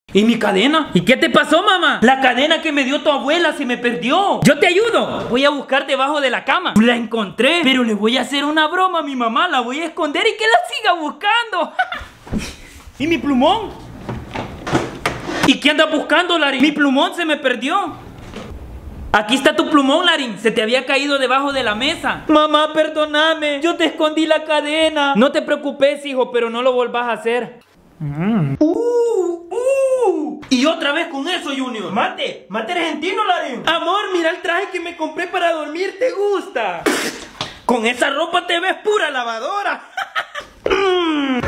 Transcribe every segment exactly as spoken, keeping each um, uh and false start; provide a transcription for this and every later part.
¿Y mi cadena? ¿Y qué te pasó, mamá? La cadena que me dio tu abuela se me perdió. Yo te ayudo. Voy a buscar debajo de la cama. La encontré, pero le voy a hacer una broma a mi mamá. La voy a esconder y que la siga buscando. ¿Y mi plumón? ¿Y qué andas buscando, Larín? Mi plumón se me perdió. Aquí está tu plumón, Larín. Se te había caído debajo de la mesa. Mamá, perdóname. Yo te escondí la cadena. No te preocupes, hijo, pero no lo volvás a hacer. Mm. Uh, uh. Y otra vez con eso, Junior. Mate, mate argentino, Larín. Amor, mira el traje que me compré para dormir. ¿Te gusta? Con esa ropa te ves pura lavadora. mm.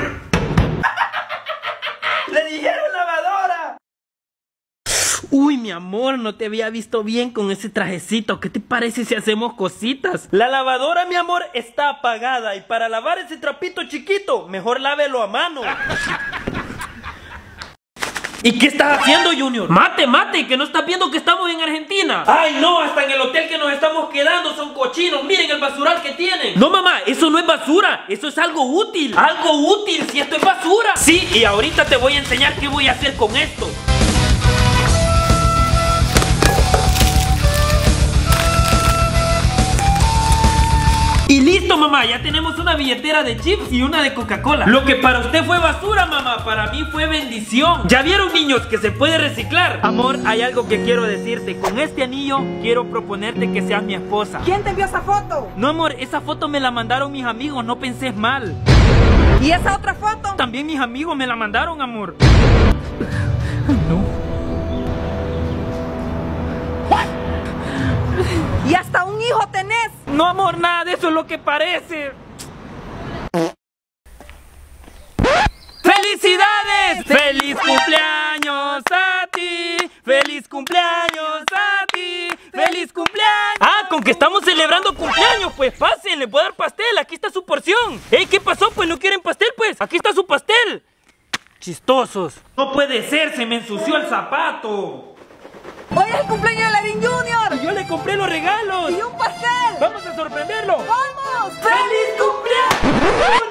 Le dijeron lavadora. Uy, mi amor, no te había visto bien con ese trajecito. ¿Qué te parece si hacemos cositas? La lavadora, mi amor, está apagada. Y para lavar ese trapito chiquito, mejor lávelo a mano. ¿Y qué estás haciendo, Junior? Mate, mate, que no estás viendo que estamos en Argentina. Ay, no, hasta en el hotel que nos estamos quedando son cochinos. Miren el basural que tienen. No, mamá, eso no es basura. Eso es algo útil. Algo útil, si esto es basura. Sí, y ahorita te voy a enseñar qué voy a hacer con esto. Y listo, mamá, ya tenemos una billetera de chips y una de Coca-Cola. Lo que para usted fue basura, mamá, para mí fue bendición. ¿Ya vieron, niños, que se puede reciclar? Amor, hay algo que quiero decirte. Con este anillo quiero proponerte que seas mi esposa. ¿Quién te envió esa foto? No, amor, esa foto me la mandaron mis amigos, no penses mal. ¿Y esa otra foto? También mis amigos me la mandaron, amor. No. ¿Y hasta un hijo tenés? No, amor, nada de eso es lo que parece. ¡Felicidades! ¡Feliz cumpleaños a ti! ¡Feliz cumpleaños a ti! ¡Feliz cumpleaños! Ah, con que estamos celebrando cumpleaños, pues pasen, les voy a dar pastel, aquí está su porción. Ey, ¿qué pasó? Pues no quieren pastel, pues aquí está su pastel. Chistosos. No puede ser, se me ensució el zapato. Hoy es el cumpleaños de Larín Junior. Y yo le compré los regalos. Y un pastel. Vamos a sorprenderlo. ¡Vamos! ¡Feliz cumpleaños,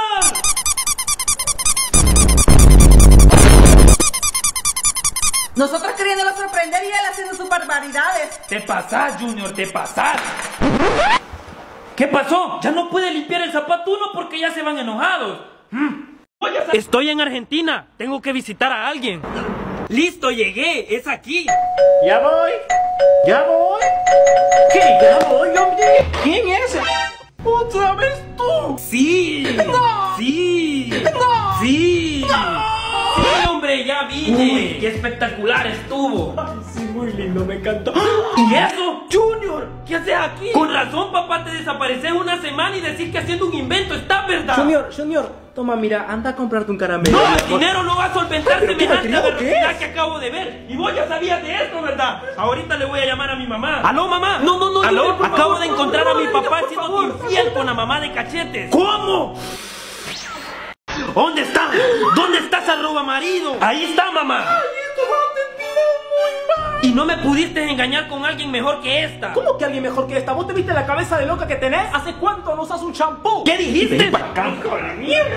Junior! Nosotros queriéndolo sorprender y él haciendo sus barbaridades. Te pasás, Junior, te pasás. ¿Qué pasó? Ya no puede limpiar el zapato uno porque ya se van enojados. Hmm. Estoy en Argentina. Tengo que visitar a alguien. Listo, llegué, es aquí. Ya voy, ya voy. ¿Qué? Ya voy, hombre. ¿Quién es? ¿Otra vez tú? Sí. No. Sí. No. Sí. No. Sí, hombre, ya vine. Uy, qué espectacular estuvo. Ay, sí, muy lindo, me encantó. ¿Y eso? Junior, ¿qué haces aquí? Con razón, papá, te desapareces una semana y decir que haciendo un invento, ¿está verdad? Junior, Junior, toma, mira, anda a comprarte un caramelo. No, el dinero no va a solventar semejante velocidad ¿qué? que acabo de ver. Y vos ya sabías de esto, ¿verdad? Ahorita le voy a llamar a mi mamá. ¿Aló, mamá? No, no, no. ¿Aló? Junior, Acabo favor, de encontrar favor, a mi no, papá por siendo favor. infiel con la mamá de Cachetes. ¿Cómo? ¿Dónde está? ¿Dónde está esa roba marido? Ahí está, mamá. Ay, esto va a terminar muy mal. Y no me pudiste engañar con alguien mejor que esta. ¿Cómo que alguien mejor que esta? ¿Vos te viste la cabeza de loca que tenés? ¿Hace cuánto no usas un champú? ¿Qué dijiste? Ven para acá, hijo de mierda.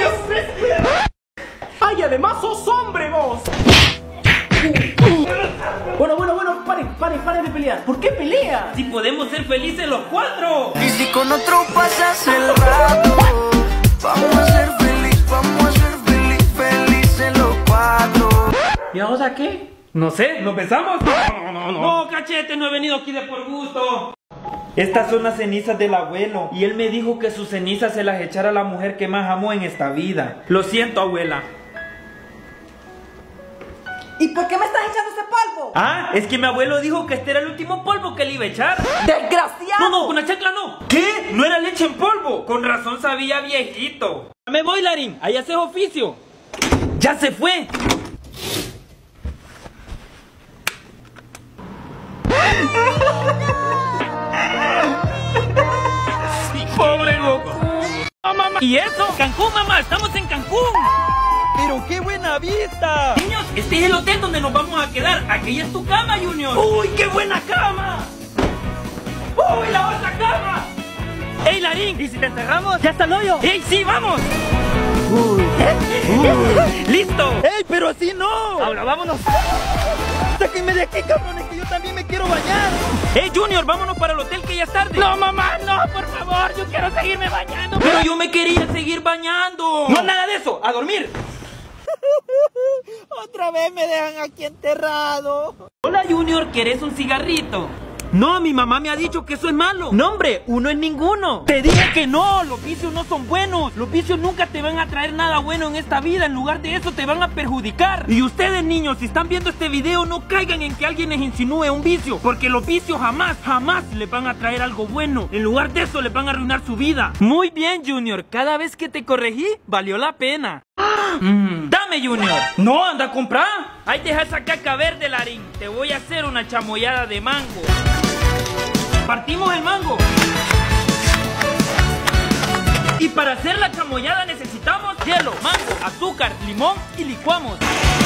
Ay, además sos hombre vos. Bueno, bueno, bueno, paren, paren, paren de pelear. ¿Por qué peleas? Si podemos ser felices los cuatro. Y si con otro pasas el rato, vamos a ser feliz, vamos a ser feliz, felices los cuatro. ¿Y ahora qué? No sé, ¿nos besamos? No, no, no. No, Cachete, no he venido aquí de por gusto. Estas son las cenizas del abuelo. Y él me dijo que sus cenizas se las echara a la mujer que más amó en esta vida. Lo siento, abuela. ¿Y por qué me estás echando ese polvo? Ah, es que mi abuelo dijo que este era el último polvo que le iba a echar. ¡Desgraciado! No, no, con la chancla no. ¿Qué? No era leche en polvo. Con razón sabía viejito. Me voy, Larín. Ahí haces oficio. Ya se fue. Pobre Goku. Oh, mamá. ¿Y eso? Cancún, mamá. Estamos en Cancún. ¡Pero qué buena vista! Niños, este es el hotel donde nos vamos a quedar. Aquella es tu cama, Junior. ¡Uy, qué buena cama! ¡Uy, la otra cama! ¡Ey, Larín! ¿Y si te encerramos? ¡Ya está el hoyo! ¡Ey, sí, vamos! Uy. Uy. ¡Listo! ¡Ey, ¡Ey, pero así no! Ahora vámonos. ¡Sáquenme de aquí, cabrones, que yo también me quiero bañar! ¡Ey, Junior, vámonos para el hotel que ya es tarde! ¡No, mamá, no, por favor! ¡Yo quiero seguirme bañando! ¡Pero yo me quería seguir bañando! ¡No, nada de eso! ¡A dormir! Otra vez me dejan aquí enterrado. Hola, Junior, ¿quieres un cigarrito? No, mi mamá me ha dicho que eso es malo. No, hombre, uno es ninguno. Te dije que no, los vicios no son buenos. Los vicios nunca te van a traer nada bueno en esta vida. En lugar de eso te van a perjudicar. Y ustedes, niños, si están viendo este video, no caigan en que alguien les insinúe un vicio. Porque los vicios jamás, jamás les van a traer algo bueno. En lugar de eso les van a arruinar su vida. Muy bien, Junior, cada vez que te corregí, valió la pena. Mm. Dame, Junior. No, anda a comprar. Ahí deja esa caca verde, Larín. Te voy a hacer una chamoyada de mango. Partimos el mango. Y para hacer la chamoyada necesitamos hielo, mango, azúcar, limón y licuamos.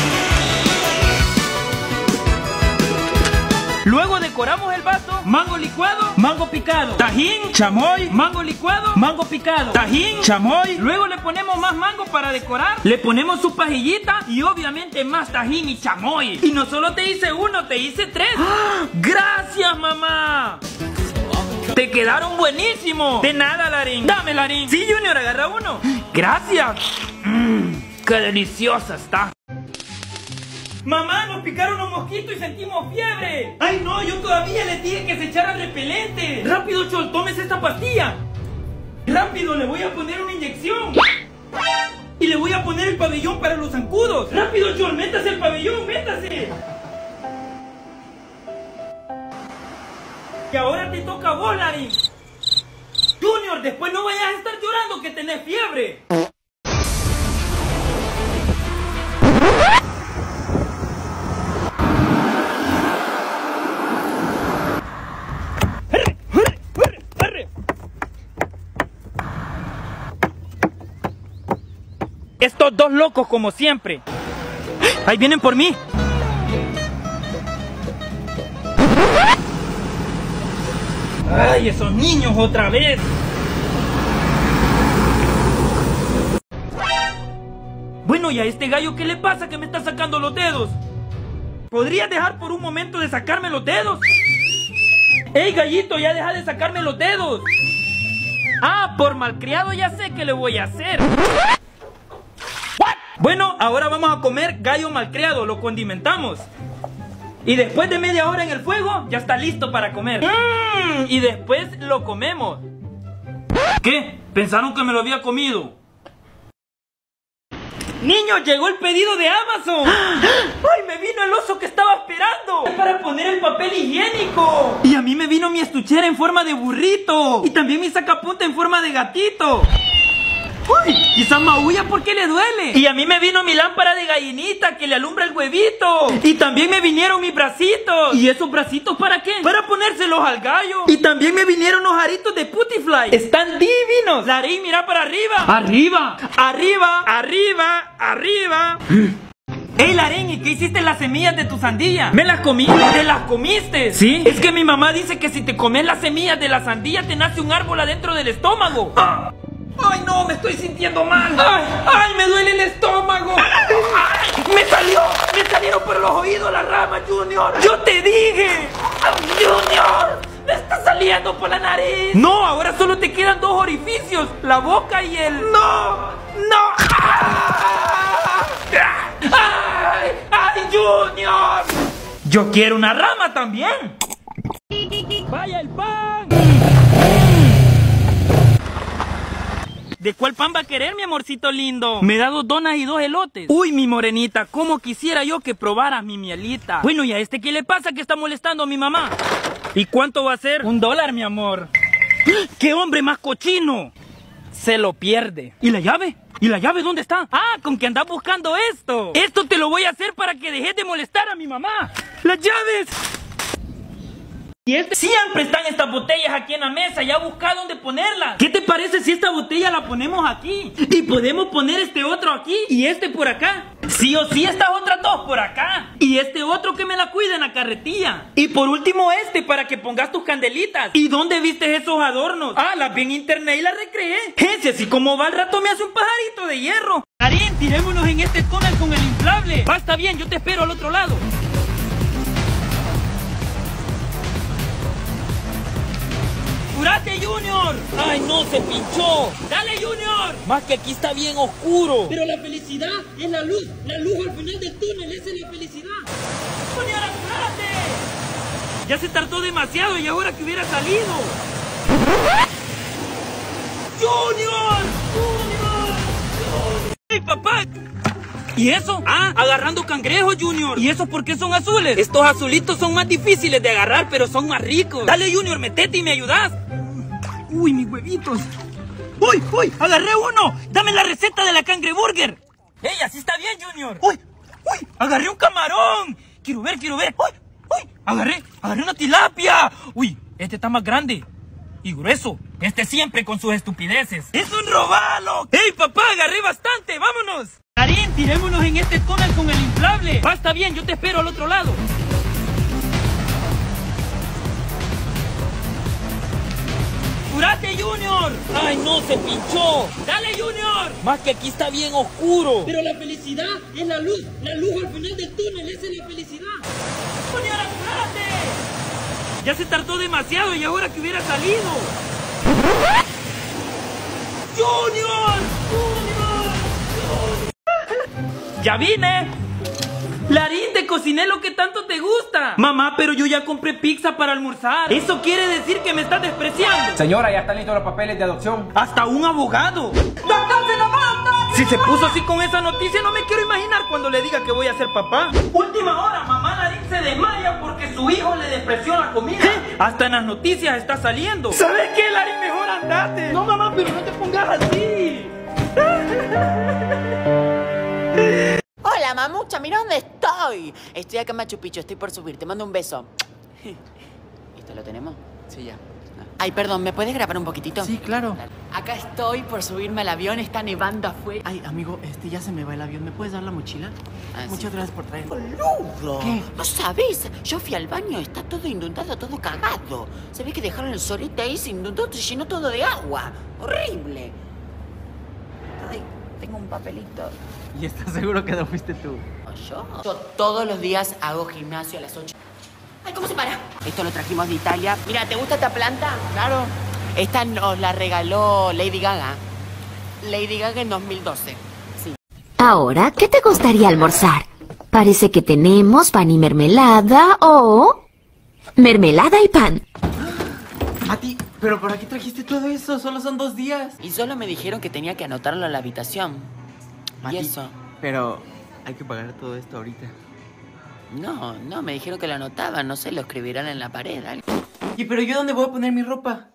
Luego decoramos el vaso, mango licuado, mango picado, tajín, chamoy, mango licuado, mango picado, tajín, chamoy. Luego le ponemos más mango para decorar, le ponemos su pajillita y obviamente más tajín y chamoy. Y no solo te hice uno, te hice tres. ¡Ah! ¡Gracias, mamá! ¡Te quedaron buenísimos! De nada, Larín. Dame, Larín. Sí, Junior, agarra uno. Gracias. Mmm, qué deliciosa está. Mamá, nos picaron los mosquitos y sentimos fiebre. Ay, no, yo todavía les dije que se echara repelente. Rápido, Chol, tómese esta pastilla. Rápido, le voy a poner una inyección. Y le voy a poner el pabellón para los zancudos. Rápido, Chol, métase el pabellón, métase. Y ahora te toca a vos, Larín. Junior, después no vayas a estar llorando que tenés fiebre. Estos dos locos como siempre. Ahí vienen por mí. ¡Ay, esos niños otra vez! Bueno, ¿y a este gallo qué le pasa que me está sacando los dedos? ¿Podrías dejar por un momento de sacarme los dedos? ¡Ey, gallito, ya deja de sacarme los dedos! Ah, por malcriado ya sé qué le voy a hacer. Bueno, ahora vamos a comer gallo malcriado, lo condimentamos. Y después de media hora en el fuego, ya está listo para comer. Mm, y después lo comemos. ¿Qué? ¿Pensaron que me lo había comido? ¡Niños, llegó el pedido de Amazon! ¡Ay, me vino el oso que estaba esperando! ¡Es para poner el papel higiénico! Y a mí me vino mi estuchera en forma de burrito. Y también mi sacapunta en forma de gatito. ¡Uy! Quizás maulla porque le duele. Y a mí me vino mi lámpara de gallinita que le alumbra el huevito. Y también me vinieron mis bracitos. ¿Y esos bracitos para qué? Para ponérselos al gallo. Y también me vinieron los aritos de Putifly. Están divinos. Larín, mira para arriba. Arriba. Arriba. Arriba. Arriba. ¡Ey, Larín! ¿Y qué hiciste en las semillas de tu sandía? ¿Me las comí? ¿Te las comiste? Sí. Es que mi mamá dice que si te comes las semillas de la sandía te nace un árbol adentro del estómago. ¡Ah! ¡Ay, no! ¡Me estoy sintiendo mal! ¡Ay! ¡Ay! ¡Me duele el estómago! ¡Ay! ¡Me salió! ¡Me salieron por los oídos las ramas, Junior! ¡Yo te dije! ¡Junior! ¡Me está saliendo por la nariz! ¡No! Ahora solo te quedan dos orificios. La boca y el... ¡No! ¡No! ¡Ay! ¡Ay, Junior! ¡Yo quiero una rama también! ¡Vaya el pan! ¿De cuál pan va a querer, mi amorcito lindo? Me da dos donas y dos elotes. Uy, mi morenita, cómo quisiera yo que probaras mi mielita. Bueno, ¿y a este qué le pasa que está molestando a mi mamá? ¿Y cuánto va a ser? Un dólar, mi amor. ¡Qué hombre más cochino! Se lo pierde. ¿Y la llave? ¿Y la llave dónde está? Ah, con que andas buscando esto. Esto te lo voy a hacer para que dejes de molestar a mi mamá. ¡Las llaves! ¿Y este? Siempre están estas botellas aquí en la mesa. Ya busca dónde ponerlas. ¿Qué te parece si esta botella la ponemos aquí? Y podemos poner este otro aquí y este por acá. Sí o sí, estas otras dos por acá. Y este otro que me la cuida en la carretilla. Y por último este para que pongas tus candelitas. ¿Y dónde viste esos adornos? Ah, las vi en internet y las recreé. Ese así como va al rato me hace un pajarito de hierro. Darín, tirémonos en este túnel con el inflable. Va, está bien, yo te espero al otro lado. ¡Apúrate, Junior! ¡Ay, no, se pinchó! ¡Dale, Junior! Más que aquí está bien oscuro. Pero la felicidad es la luz. La luz al final del túnel, esa es la felicidad. ¡Junior, apúrate! Ya se tardó demasiado y ahora que hubiera salido. ¡Junior! ¡Junior! ¡Junior! ¡Hey, papá! ¿Y eso? Ah, agarrando cangrejos, Junior. ¿Y eso por qué son azules? Estos azulitos son más difíciles de agarrar, pero son más ricos. Dale, Junior, metete y me ayudas. Uy, mis huevitos. Uy, uy, agarré uno. Dame la receta de la cangreburger. Ey, así está bien, Junior. Uy, uy, agarré un camarón. Quiero ver, quiero ver. Uy, uy, agarré, agarré una tilapia. Uy, este está más grande y grueso. Este siempre con sus estupideces. ¡Es un robalo! ¡Ey, papá, agarré bastante! ¡Vámonos! Darín, tirémonos en este túnel con el inflable. Va, está bien, yo te espero al otro lado. ¡Apúrate, Junior! ¡Ay, no, se pinchó! ¡Dale, Junior! Más que aquí está bien oscuro. Pero la felicidad es la luz. La luz al final del túnel, esa es la felicidad. ¡Junior, apúrate! Ya se tardó demasiado y ahora que hubiera salido. ¡Junior! ¡Junior! ¡Junior! ¡Ya vine! Larín, te cociné lo que tanto te gusta. Mamá, pero yo ya compré pizza para almorzar. Eso quiere decir que me estás despreciando. Señora, ya están listos los papeles de adopción. Hasta un abogado. ¡Doctor, se nos va, doctor! Si se puso así con esa noticia, no me quiero imaginar cuando le diga que voy a ser papá. Última hora, mamá Larín se desmaya porque su hijo le despreció la comida. ¿Eh? Hasta en las noticias está saliendo. ¿Sabes qué, Larín? Mejor andate. No, mamá, pero no te pongas así. Hola, mamucha, mira dónde estoy. Estoy acá en Machu Picchu, estoy por subir. Te mando un beso. ¿Esto lo tenemos? Sí, ya. Ay, perdón, ¿me puedes grabar un poquito? Sí, claro. Acá estoy por subirme al avión, está nevando afuera. Ay, amigo, este ya se me va el avión. ¿Me puedes dar la mochila? Ah, sí. Muchas gracias por traerlo. ¡Boludo! ¿Qué? ¿No sabes? Yo fui al baño, está todo inundado, todo cagado. Se ve que dejaron el sorete ahí, se inundó, se llenó todo de agua. ¡Horrible! Ay, tengo un papelito. ¿Y estás seguro que no fuiste tú? ¿Yo? Yo todos los días hago gimnasio a las ocho. ¡Ay, cómo se para! Esto lo trajimos de Italia. Mira, ¿te gusta esta planta? Claro. Esta nos la regaló Lady Gaga. Lady Gaga en dos mil doce. Sí. Ahora, ¿qué te gustaría almorzar? Parece que tenemos pan y mermelada o... mermelada y pan. Mati, pero ¿por qué trajiste todo eso? Solo son dos días. Y solo me dijeron que tenía que anotarlo en la habitación. Mati, ¿Y eso? pero hay que pagar todo esto ahorita. No, no, me dijeron que lo anotaban, no sé, lo escribirán en la pared. algo. ¿Y pero yo dónde voy a poner mi ropa?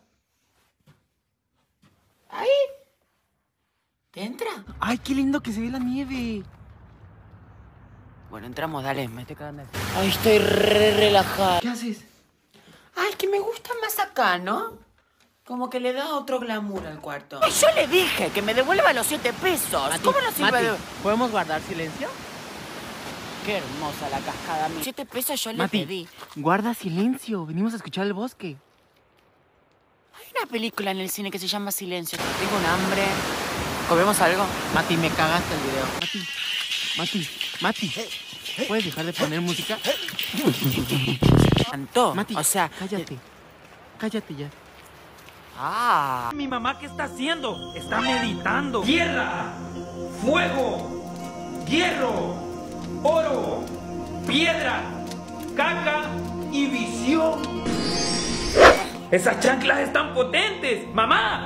Ahí. ¿Te entra? Ay, qué lindo que se ve la nieve. Bueno, entramos, dale, me estoy cagando. Ay, estoy re relajada. ¿Qué haces? Ay, que me gusta más acá, ¿no? Como que le da otro glamour al cuarto. Ay, yo le dije que me devuelva los siete pesos. Mati, ¿Cómo no sirve Mati, de...? ¿podemos guardar silencio? Qué hermosa la cascada. Siete pesos yo le Mati, pedí. guarda silencio. Venimos a escuchar el bosque. Hay una película en el cine que se llama Silencio. Tengo un hambre. ¿Comemos algo? Mati, me cagaste el video. Mati, Mati, Mati. ¿Puedes dejar de poner música? Cantó. Mati, o sea... cállate. Cállate ya. Ah. ¿Mi mamá qué está haciendo? Está meditando. Tierra, fuego, hierro, oro, piedra, caca y visión. Esas chanclas están potentes. ¡Mamá!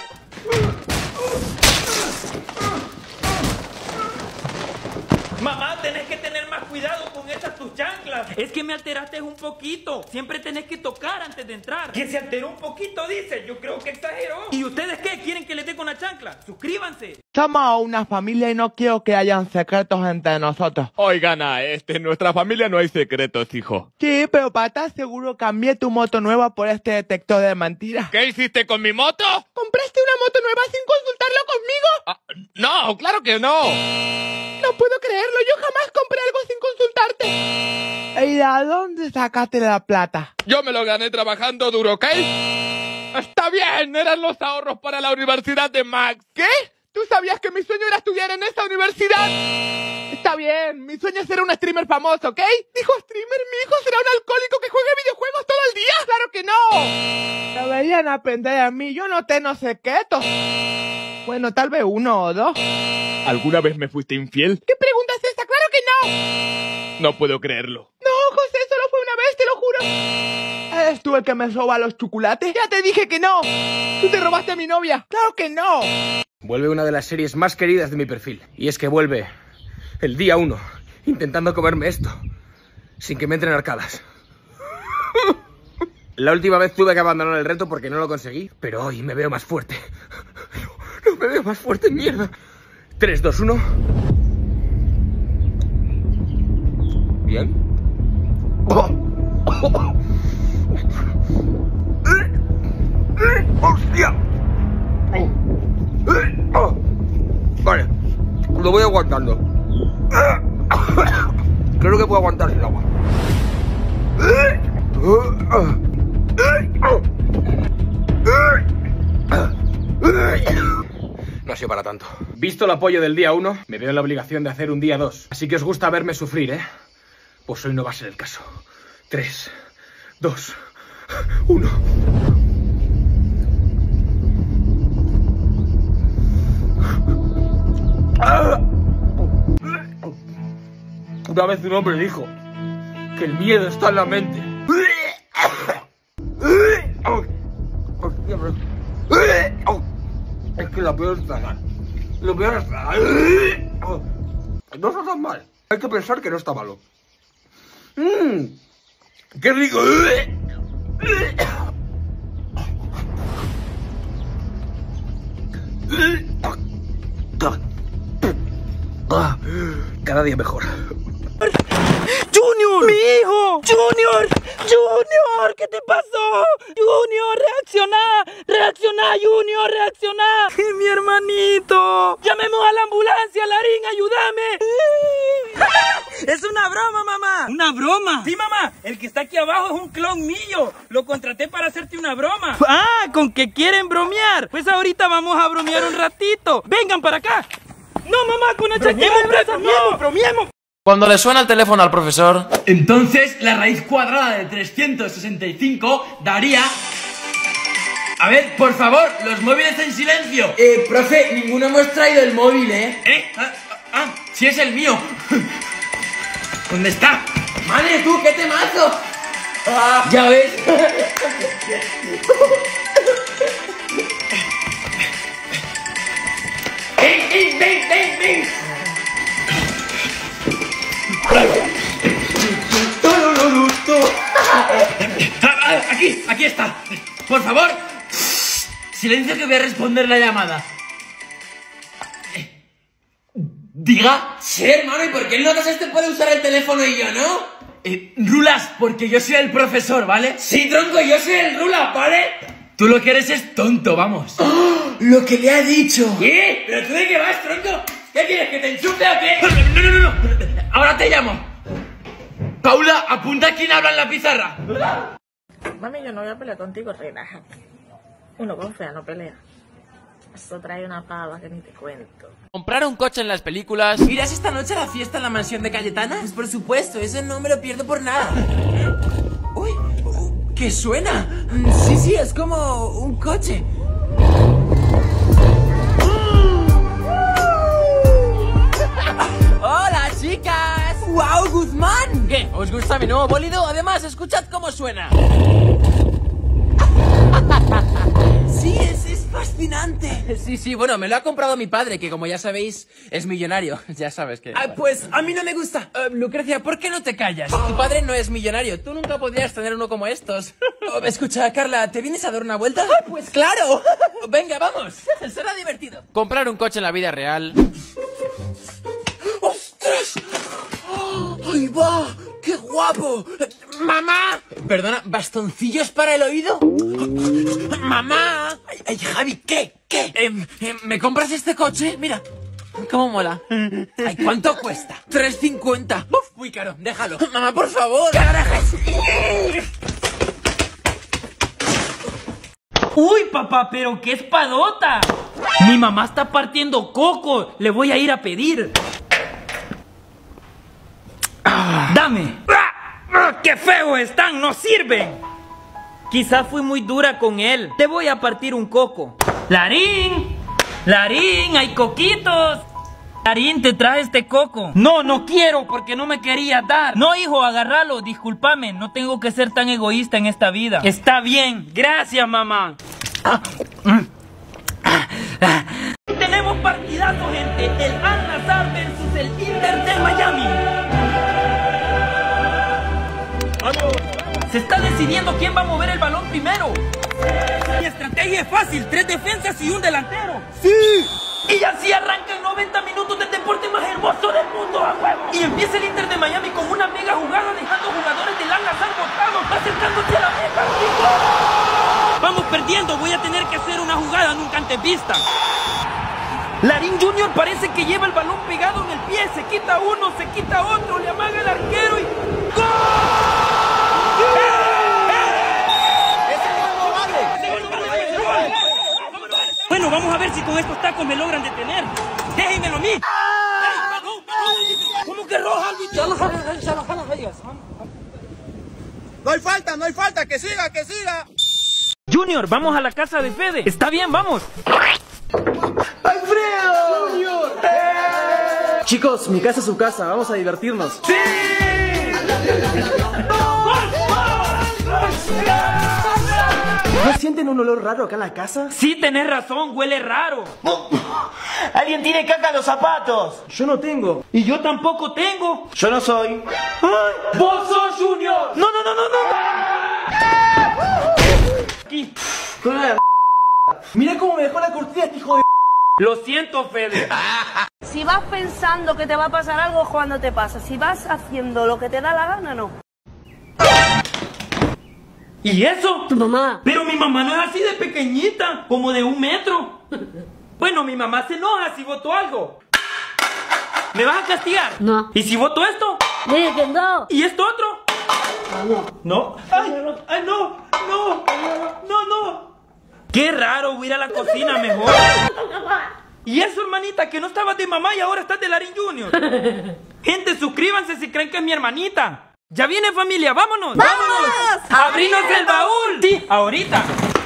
Mamá, tenés que tener más cuidado con esas tus chanclas. Es que me alteraste un poquito. Siempre tenés que tocar antes de entrar. Que se alteró un poquito, dice. Yo creo que exageró. ¿Y ustedes qué? ¿Quieren que les dé con la chancla? Suscríbanse. Somos una familia y no quiero que hayan secretos entre nosotros. Oigan, a este, en nuestra familia no hay secretos, hijo. Sí, pero para estar seguro cambié tu moto nueva por este detector de mentiras. ¿Qué hiciste con mi moto? ¿Compraste una moto nueva sin consultarlo conmigo? Ah, no, claro que no. No puedo creerlo, yo jamás compré algo sin consultarte. ¿Y a dónde sacaste la plata? Yo me lo gané trabajando duro, ¿ok? Está bien, eran los ahorros para la universidad de Max. ¿Qué? ¿Tú sabías que mi sueño era estudiar en esta universidad? Está bien, mi sueño es ser un streamer famoso, ¿ok? Dijo streamer, mi hijo será un alcohólico que juegue videojuegos todo el día. ¡Claro que no! Deberían aprender a mí, yo no te no sé qué. Bueno, tal vez uno o dos. ¿Alguna vez me fuiste infiel? ¿Qué pregunta es esta? ¡Claro que no! No puedo creerlo. No, José, solo fue una vez, te lo juro. ¿Eres tú el que me roba los chocolates? Ya te dije que no. Tú te robaste a mi novia. ¡Claro que no! Vuelve una de las series más queridas de mi perfil. Y es que vuelve el día uno, intentando comerme esto, sin que me entren arcadas. La última vez tuve que abandonar el reto porque no lo conseguí, pero hoy me veo más fuerte. No, no me veo más fuerte, mierda. tres, dos, uno. Bien. ¡Hostia! Vale, lo voy aguantando. Creo que puedo aguantar el agua. No ha sido para tanto. Visto el apoyo del día uno, me veo en la obligación de hacer un día dos. Así que os gusta verme sufrir, ¿eh? Pues hoy no va a ser el caso. tres, dos, uno. Una vez un hombre dijo que el miedo está en la mente. Es que lo peor es tragar. Lo peor es tragar. No está tan mal. Hay que pensar que no está malo. Mmm, ¡qué rico! Cada día mejor. ¡Junior! ¡Mi hijo! ¡Junior! ¡Junior! ¿Qué te pasó? ¡Junior! ¡Reacciona! ¡Reacciona, Junior! ¡Reacciona! ¡Mi hermanito! ¡Llamemos a la ambulancia! ¡Larín, ayúdame! ¡Es una broma, mamá! ¿Una broma? Sí, mamá. El que está aquí abajo es un clon mío. Lo contraté para hacerte una broma. Ah, ¿con que quieren bromear? Pues ahorita vamos a bromear un ratito. ¡Vengan para acá! ¡No, mamá! ¡Con el chaqueta! ¡Bromiemos, bromiemos! Cuando le suena el teléfono al profesor... Entonces, la raíz cuadrada de trescientos sesenta y cinco daría... A ver, por favor, los móviles en silencio. Eh, profe, ninguno hemos traído el móvil, ¿eh? ¿Eh? Ah, ah, sí es el mío. ¿Dónde está? Madre, tú, ¿qué temazo? Ah, ya ves. ¡Ven, ven, ven, ven, ven! Aquí, aquí está. Por favor, silencio que voy a responder la llamada. Diga. Sí, hermano, ¿y por qué el notas este puede usar el teléfono y yo no? Eh, Rulas, porque yo soy el profesor, ¿vale? Sí, tronco, yo soy el Rulas, ¿vale? Tú lo que eres es tonto, vamos. ¡Oh! Lo que le ha dicho. ¿Qué? ¿Pero tú de qué vas, tronco? ¿Qué quieres, que te enchufe o qué? No, no, no, no. Ahora te llamo. Paula, apunta quién habla en la pizarra. Mami, yo no voy a pelear contigo, relájate. Uno con fea no pelea. Eso trae una pava que ni te cuento. Comprar un coche en las películas. ¿Irás esta noche a la fiesta en la mansión de Cayetana? Pues por supuesto, eso no me lo pierdo por nada. Uy, ¿qué suena? Sí, sí, es como un coche. ¡Hola, chicas! ¡Wow, Guzmán! ¿Qué? ¿Os gusta mi nuevo bólido? Además, escuchad cómo suena. Sí, es, es fascinante. Sí, sí, bueno, me lo ha comprado mi padre, que como ya sabéis, es millonario. Ya sabes que... Ah, pues a mí no me gusta. Uh, Lucrecia, ¿por qué no te callas? Tu padre no es millonario. Tú nunca podrías tener uno como estos. Oh, escucha, Carla, ¿te vienes a dar una vuelta? Ah, pues claro. Venga, vamos. Será divertido. Comprar un coche en la vida real. ¡Ostras! ¡Ahí va! ¡Qué guapo! ¡Mamá! Perdona, ¿bastoncillos para el oído? ¡Mamá! Ay, ay, Javi, ¿qué? ¿Qué? Eh, eh, ¿Me compras este coche? Mira. ¿Cómo mola? Ay, ¿cuánto cuesta? tres cincuenta. Uf, muy caro, déjalo. Mamá, por favor. ¡Carajas! Uy, papá, pero qué espadota. Mi mamá está partiendo coco. Le voy a ir a pedir. Ah, dame. Ah, ¡qué feos están! ¡No sirven! Quizás fui muy dura con él. Te voy a partir un coco. ¡Larín! ¡Larín! ¡Hay coquitos! Larín, te traje este coco. No, no quiero porque no me querías dar. No, hijo, agárralo. Discúlpame, no tengo que ser tan egoísta en esta vida. Está bien. Gracias, mamá. Ah, mm. ah, ah. Tenemos partidazo, gente. El Al-Nassr versus el Inter de Miami. ¡Vamos! Se está decidiendo quién va a mover el balón primero. Mi estrategia es fácil. Tres defensas y un delantero. ¡Sí! Y así arrancan noventa minutos del deporte más hermoso del mundo, a huevo. Y empieza el Inter de Miami con una mega jugada, dejando jugadores del Al-Nassr botados, acercándose a la meta. Vamos perdiendo, voy a tener que hacer una jugada nunca antes vista. Larín Junior parece que lleva el balón pegado en el pie. Se quita uno, se quita otro, le amaga el arquero y... ¡gol! Bueno, vamos a ver si con estos tacos me logran detener. Déjenmelo a mí. ¿Cómo que roja, No hay falta, no hay falta, que siga, que siga. Junior, vamos a la casa de Fede. Está bien, vamos. ¡Alfredo! ¡Junior! ¡Eh! Chicos, mi casa es su casa, vamos a divertirnos. ¡Sí! ¿No sienten un olor raro acá en la casa? Sí, tenés razón, huele raro. ¿Alguien tiene caca en los zapatos? Yo no tengo. Y yo tampoco tengo. Yo no soy. Ay, ¡vos sos Junior! No, no, no, no, no. Aquí. Con la... Mira cómo me dejó la cortina, este hijo de... Lo siento, Fede. Si vas pensando que te va a pasar algo, cuando te pasa. Si vas haciendo lo que te da la gana, no. ¿Y eso? Tu mamá. Pero mi mamá no es así de pequeñita, como de un metro. Bueno, mi mamá se enoja si voto algo. ¿Me vas a castigar? No. ¿Y si voto esto? Dile que no. ¿Y esto otro? No. ¿No? ¡Ay! ¡Ay, no! ¡No! ¡No, no! ¡Qué raro! Voy a ir a la cocina mejor. ¿Y eso, hermanita? Que no estabas de mamá y ahora estás de Larín Junior. Gente, suscríbanse si creen que es mi hermanita. ¡Ya viene, familia! ¡Vámonos! ¡Vámonos! ¡Abrinos el baúl! Sí, ahorita.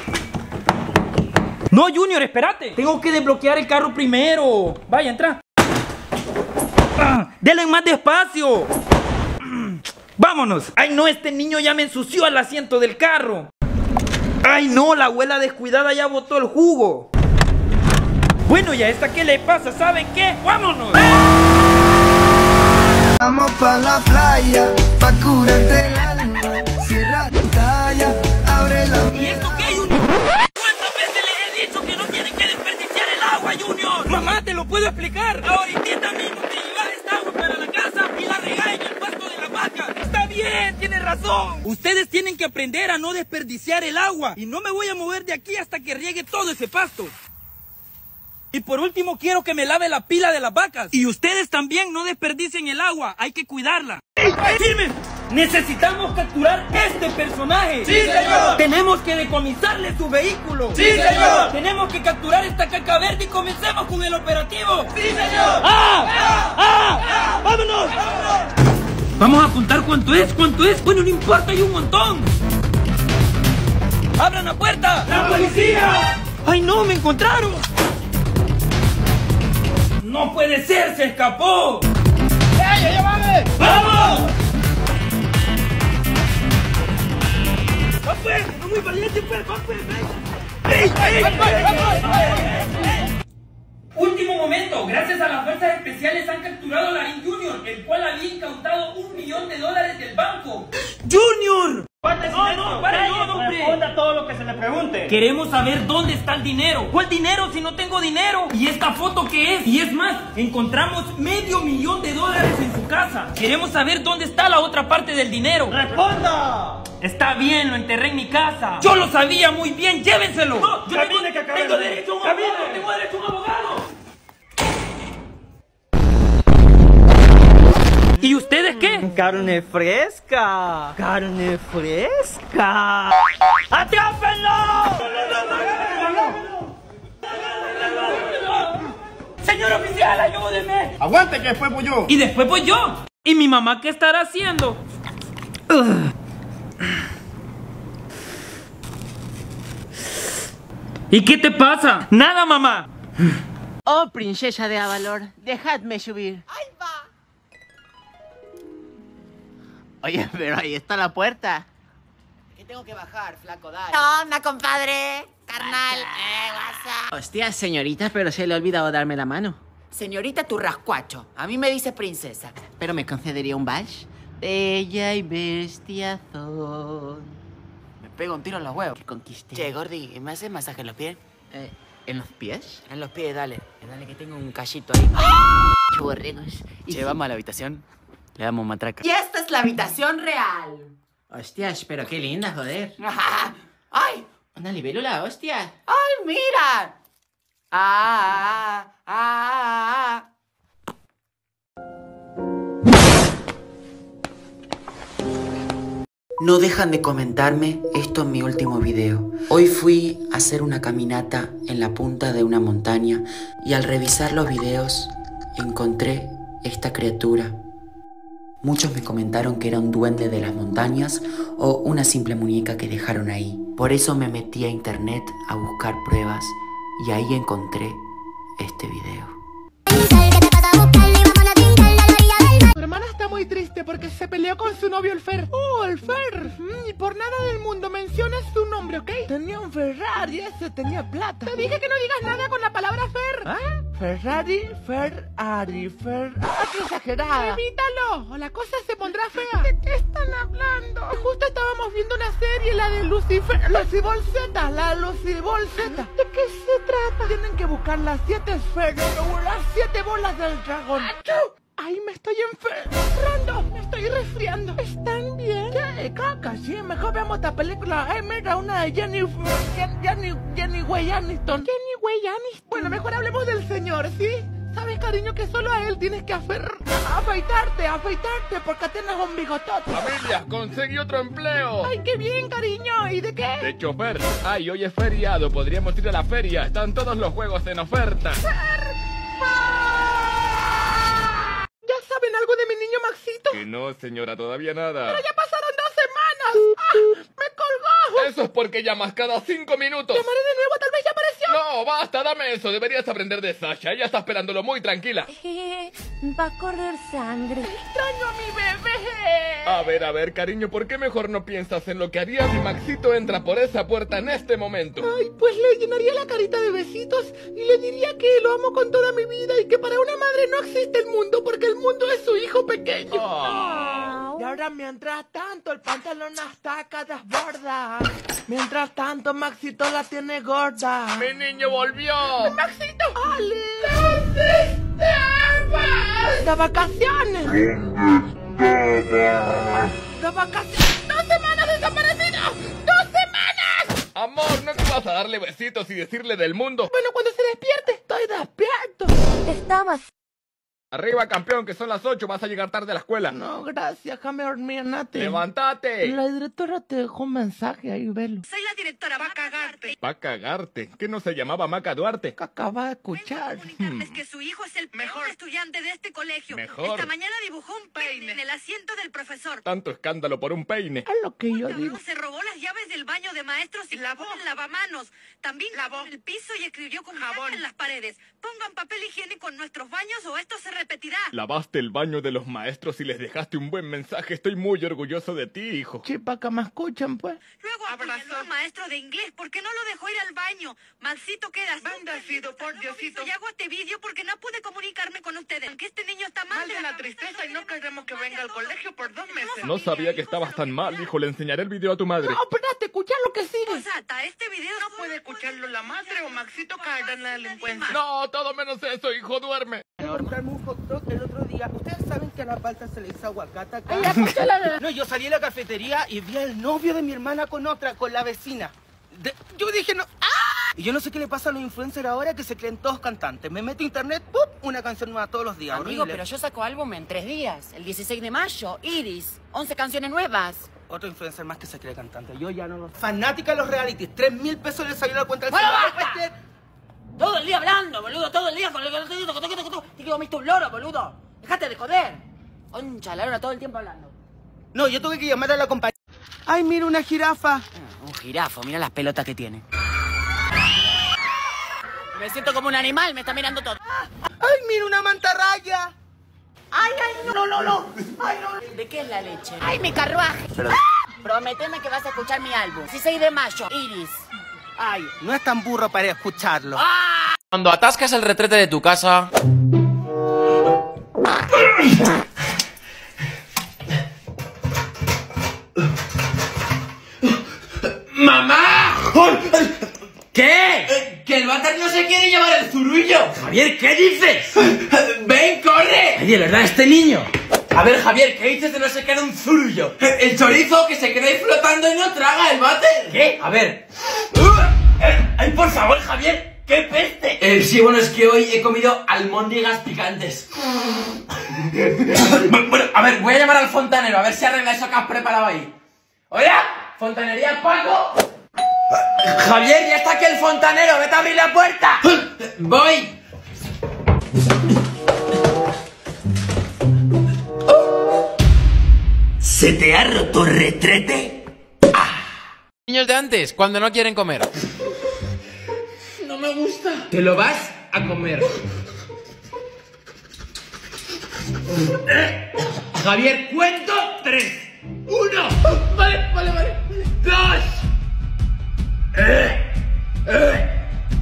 No, Junior, espérate. Tengo que desbloquear el carro primero. Vaya, entra. Ah, denle más despacio. ¡Vámonos! ¡Ay, no! Este niño ya me ensució el asiento del carro. ¡Ay, no! La abuela descuidada ya botó el jugo. Bueno, ¿y a esta qué le pasa? ¿Saben qué? ¡Vámonos! Vamos pa' la playa, pa' curarte el alma. Cierra tu talla, abre la... ¿Y esto qué, Junior? ¿Cuántas veces les he dicho que no tienen que desperdiciar el agua, Junior? Mamá, te lo puedo explicar. Ahorita mismo te llevas esta agua para la casa y la regás en el pasto de la vaca. Está bien, tienes razón. Ustedes tienen que aprender a no desperdiciar el agua. Y no me voy a mover de aquí hasta que riegue todo ese pasto. Y por último quiero que me lave la pila de las vacas. Y ustedes también no desperdicien el agua, hay que cuidarla. ¡Firme! Necesitamos capturar este personaje. ¡Sí, señor! Tenemos que decomisarle su vehículo. ¡Sí, señor! Tenemos que capturar esta caca verde y comencemos con el operativo. ¡Sí, señor! ¡Ah! ¡Ah! ¡Ah! ¡Ah! ¡Vámonos! ¡Vámonos! Vamos a apuntar cuánto es, cuánto es. Bueno, no importa, hay un montón. ¡Abran la puerta! ¡La policía! ¡Ay, no! ¡Me encontraron! ¡No puede ser! ¡Se escapó! ¡Ey, llévame! ¡Vamos! ¡Va pues! ¡No muy valiente, pues! ¡Va pues! ¡Ey, ey, ey! Último momento. Gracias a las fuerzas especiales han capturado a Larín Junior, el cual había incautado un millón de dólares del banco. ¡Junior! No, no, para no, hombre. Responda todo lo que se le pregunte. Queremos saber dónde está el dinero. ¿Cuál dinero si no tengo dinero? ¿Y esta foto qué es? Y es más, encontramos medio millón de dólares en su casa. Queremos saber dónde está la otra parte del dinero. ¡Responda! Está bien, lo enterré en mi casa. Yo lo sabía muy bien, llévenselo. No, yo tengo, que tengo derecho a un abogado. Tengo derecho a un abogado. ¿Y ustedes qué? Carne fresca. Carne fresca. ¡Atrápenlo! Señor oficial, ayúdeme. Aguante que después voy yo. Y después voy yo. ¿Y mi mamá qué estará haciendo? Ugh. ¿Y qué te pasa? Nada, mamá. Oh, princesa de Avalor, dejadme subir. ¡Ahí va! Oye, pero ahí está la puerta. Que tengo que bajar, flaco, dale. ¿Qué onda, compadre? Carnal. Eh, WhatsApp. Hostia, señorita, pero se le ha olvidado darme la mano. Señorita tu rascuacho. A mí me dice princesa. ¿Pero me concedería un bash? Bella y bestiazón. Me pego un tiro en los huevos. Que conquiste. Che, Gordi, ¿me haces masaje en los pies? Eh, ¿En los pies? En los pies, dale. Dale que tengo un callito ahí. Chorregos. Che, vamos a la habitación. Le damos matraca. Y esta es la habitación real. Hostias, pero qué linda, joder. ¡Ay! Una libélula, hostia. ¡Ay, mira! ¡Ah! ¡Ah! ¡Ah! No dejan de comentarme esto en mi último video. Hoy fui a hacer una caminata en la punta de una montaña y al revisar los videos encontré esta criatura. Muchos me comentaron que era un duende de las montañas o una simple muñeca que dejaron ahí. Por eso me metí a internet a buscar pruebas y ahí encontré este video. Tu hermana está muy triste porque se peleó con su novio el Fer. Oh, el Fer. Mm, y por nada del mundo mencionas su nombre, ¿ok? Tenía un Ferrari, ese tenía plata. Te dije que no digas nada con la palabra Fer. ¿Ah? Ferrari, Ferrari, Fer... ¡Ah, qué exagerada! ¡Evítalo! O la cosa se pondrá fea. ¿De qué están hablando? Justo estábamos viendo una serie, la de Lucifer... Lucibol Z, la Lucibol Z. ¿De qué se trata? Tienen que buscar las siete esferas, las siete bolas del dragón. ¡Achú! ¡Ay, me estoy enfermando! ¡Me estoy resfriando! ¿Están bien? ¿Qué? Caca, sí, mejor veamos esta película. Ay, mira, una de Jenny... Jenny... Jenny Way Aniston. Jenny Way Aniston. Bueno, mejor hablemos del señor, ¿sí? ¿Sabes, cariño, que solo a él tienes que hacer... afeitarte, afeitarte, porque tienes un bigotote? Familia, conseguí otro empleo. ¡Ay, qué bien, cariño! ¿Y de qué? De chofer. Ay, hoy es feriado, podríamos ir a la feria. Están todos los juegos en oferta. ¿Saben algo de mi niño Maxito? Que no, señora, todavía nada. Pero ya pasaron dos semanas. ¡Ah! ¡Me colgó! Eso es porque llamas cada cinco minutos. Llamaré de nuevo, tal vez ya apareció. No, basta, dame eso. Deberías aprender de Sasha. Ella está esperándolo muy tranquila. Va a correr sangre. Extraño a mi bebé. A ver, a ver, cariño, ¿por qué mejor no piensas en lo que haría si Maxito entra por esa puerta en este momento? Ay, pues le llenaría la carita de besitos y le diría que lo amo con toda mi vida y que para una madre no existe el mundo porque el mundo es su hijo pequeño. Oh. Y ahora mientras tanto el pantalón hasta acá desborda. Mientras tanto Maxito la tiene gorda. ¡Mi niño volvió! ¡Maxito! ¡Ale! ¿Dónde estabas? ¡De vacaciones! ¿Dónde estabas? ¡De vacaciones! ¡Dos semanas desaparecido! ¡Dos semanas! Amor, ¿no te vas a darle besitos y decirle del mundo? Bueno, cuando se despierte, estoy despierto. Estabas... Arriba, campeón, que son las ocho, vas a llegar tarde a la escuela. No, gracias, déjame dormir, Nati. ¡Levántate! La directora te dejó un mensaje, ahí velo. Soy la directora, va a cagarte. Va a cagarte. ¿Qué no se llamaba Maca Duarte? Que acaba de escuchar. Hmm. Es que su hijo es el mejor estudiante de este colegio. Mejor. Esta mañana dibujó un peine en el asiento del profesor. Tanto escándalo por un peine. Es lo que yo digo. Se robó las llaves del baño de maestros y lavó el lavamanos. También lavó el piso y escribió con jabón en las paredes. Pongan papel higiénico en nuestros baños o esto se repetirá. Lavaste el baño de los maestros y les dejaste un buen mensaje. Estoy muy orgulloso de ti, hijo. Chipa, que me escuchan, pues. Luego apuñaló al maestro de inglés. ¿Por qué no lo dejó ir al baño? Maxito, quedas. Bendecido por Diosito. Y hago este vídeo porque no pude comunicarme con ustedes. Aunque este niño está mal. Mal de la tristeza y no queremos que venga al colegio por dos meses. No sabía que estabas tan mal, hijo. Le enseñaré el video a tu madre. No, espérate, escuchar lo que sigue. Posata, este video no puede escucharlo la madre o Maxito caerá en la delincuencia. No, todo menos eso, hijo, duerme. Comprarme un hot dog el otro día. Ustedes saben que a la palta se le hizo aguacate acá. No, yo salí a la cafetería y vi al novio de mi hermana con otra, con la vecina. De, yo dije, no. ¡Ah! Y yo no sé qué le pasa a los influencers ahora que se creen todos cantantes. Me meto a internet, ¡pum! Una canción nueva todos los días. Amigo, horrible. pero yo saco álbum en tres días. El dieciséis de mayo, Iris. once canciones nuevas. Otro influencer más que se cree cantante. Yo ya no lo... Fanática de los realities. Tres mil pesos le salió la cuenta del ¡Bueno, celular. basta! Todo el día hablando, boludo, todo el día con el... Te comiste un loro, boludo. Dejate de joder. Concha, la lora todo el tiempo hablando. No, yo tuve que llamar a la compañía. Ay, mira una jirafa. Un jirafo, mira las pelotas que tiene. Me siento como un animal, me está mirando todo. Ay, mira una mantarraya. Ay, ay, no, no, no. Ay, no. ¿De qué es la leche? Ay, mi carruaje. Pero... Prometeme que vas a escuchar mi álbum. dieciséis de mayo, Iris. Ay, no es tan burro para escucharlo. ¡Ah! Cuando atascas el retrete de tu casa... ¡Mamá! ¿Qué? Eh, ¡Que el váter no se quiere llevar el zurullo! Javier, ¿qué dices? ¡Ven, corre! Oye, ¿verdad este niño? A ver, Javier, ¿qué dices de no se queda un zurullo? El chorizo que se queda ahí flotando y no traga el váter. ¿Qué? A ver. ¡Ay, por favor, Javier! ¡Qué peste! Eh, sí, bueno, es que hoy he comido almóndigas picantes. Bueno, a ver, voy a llamar al fontanero a ver si arregla eso que has preparado ahí. ¡Hola! ¿Fontanería Paco? Javier, ya está aquí el fontanero, vete a abrir la puerta. ¡Voy! ¿Se te ha roto el retrete? Niños de antes, cuando no quieren comer. No me gusta. Te lo vas a comer. Javier, cuento tres. Uno. Vale, vale, vale. Dos. Eh, eh.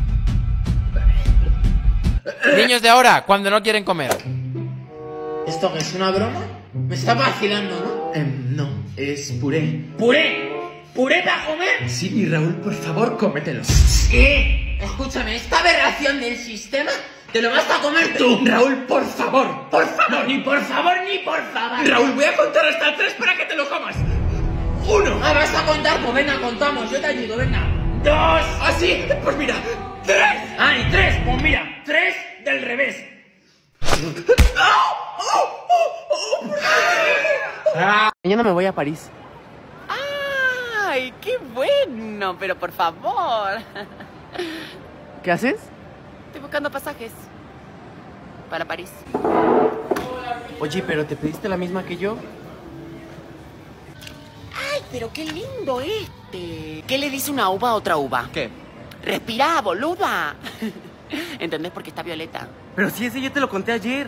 Niños de ahora, cuando no quieren comer. ¿Esto es una broma? Me está vacilando, ¿no? Eh, no, es puré. ¿Puré? ¿Puré para comer? Sí, y Raúl, por favor, cómetelo. Sí. Escúchame, esta aberración del sistema te lo vas a comer tú. Raúl, por favor, por favor. No, ni por favor, ni por favor. Raúl, voy a contar hasta tres para que te lo comas. Uno. Ah, vas a contar, pues venga, contamos, yo te ayudo, venga. Dos. Ah, sí, pues mira. Tres. Ah, y tres, pues mira, tres del revés. Mañana me voy a París. ¡Ay, qué bueno! Pero por favor. ¿Qué haces? Estoy buscando pasajes para París. Oye, pero ¿te pediste la misma que yo? ¡Ay, pero qué lindo este! ¿Qué le dice una uva a otra uva? ¿Qué? ¡Respirá, boluda! ¿Entendés por qué está violeta? Pero si ese yo te lo conté ayer.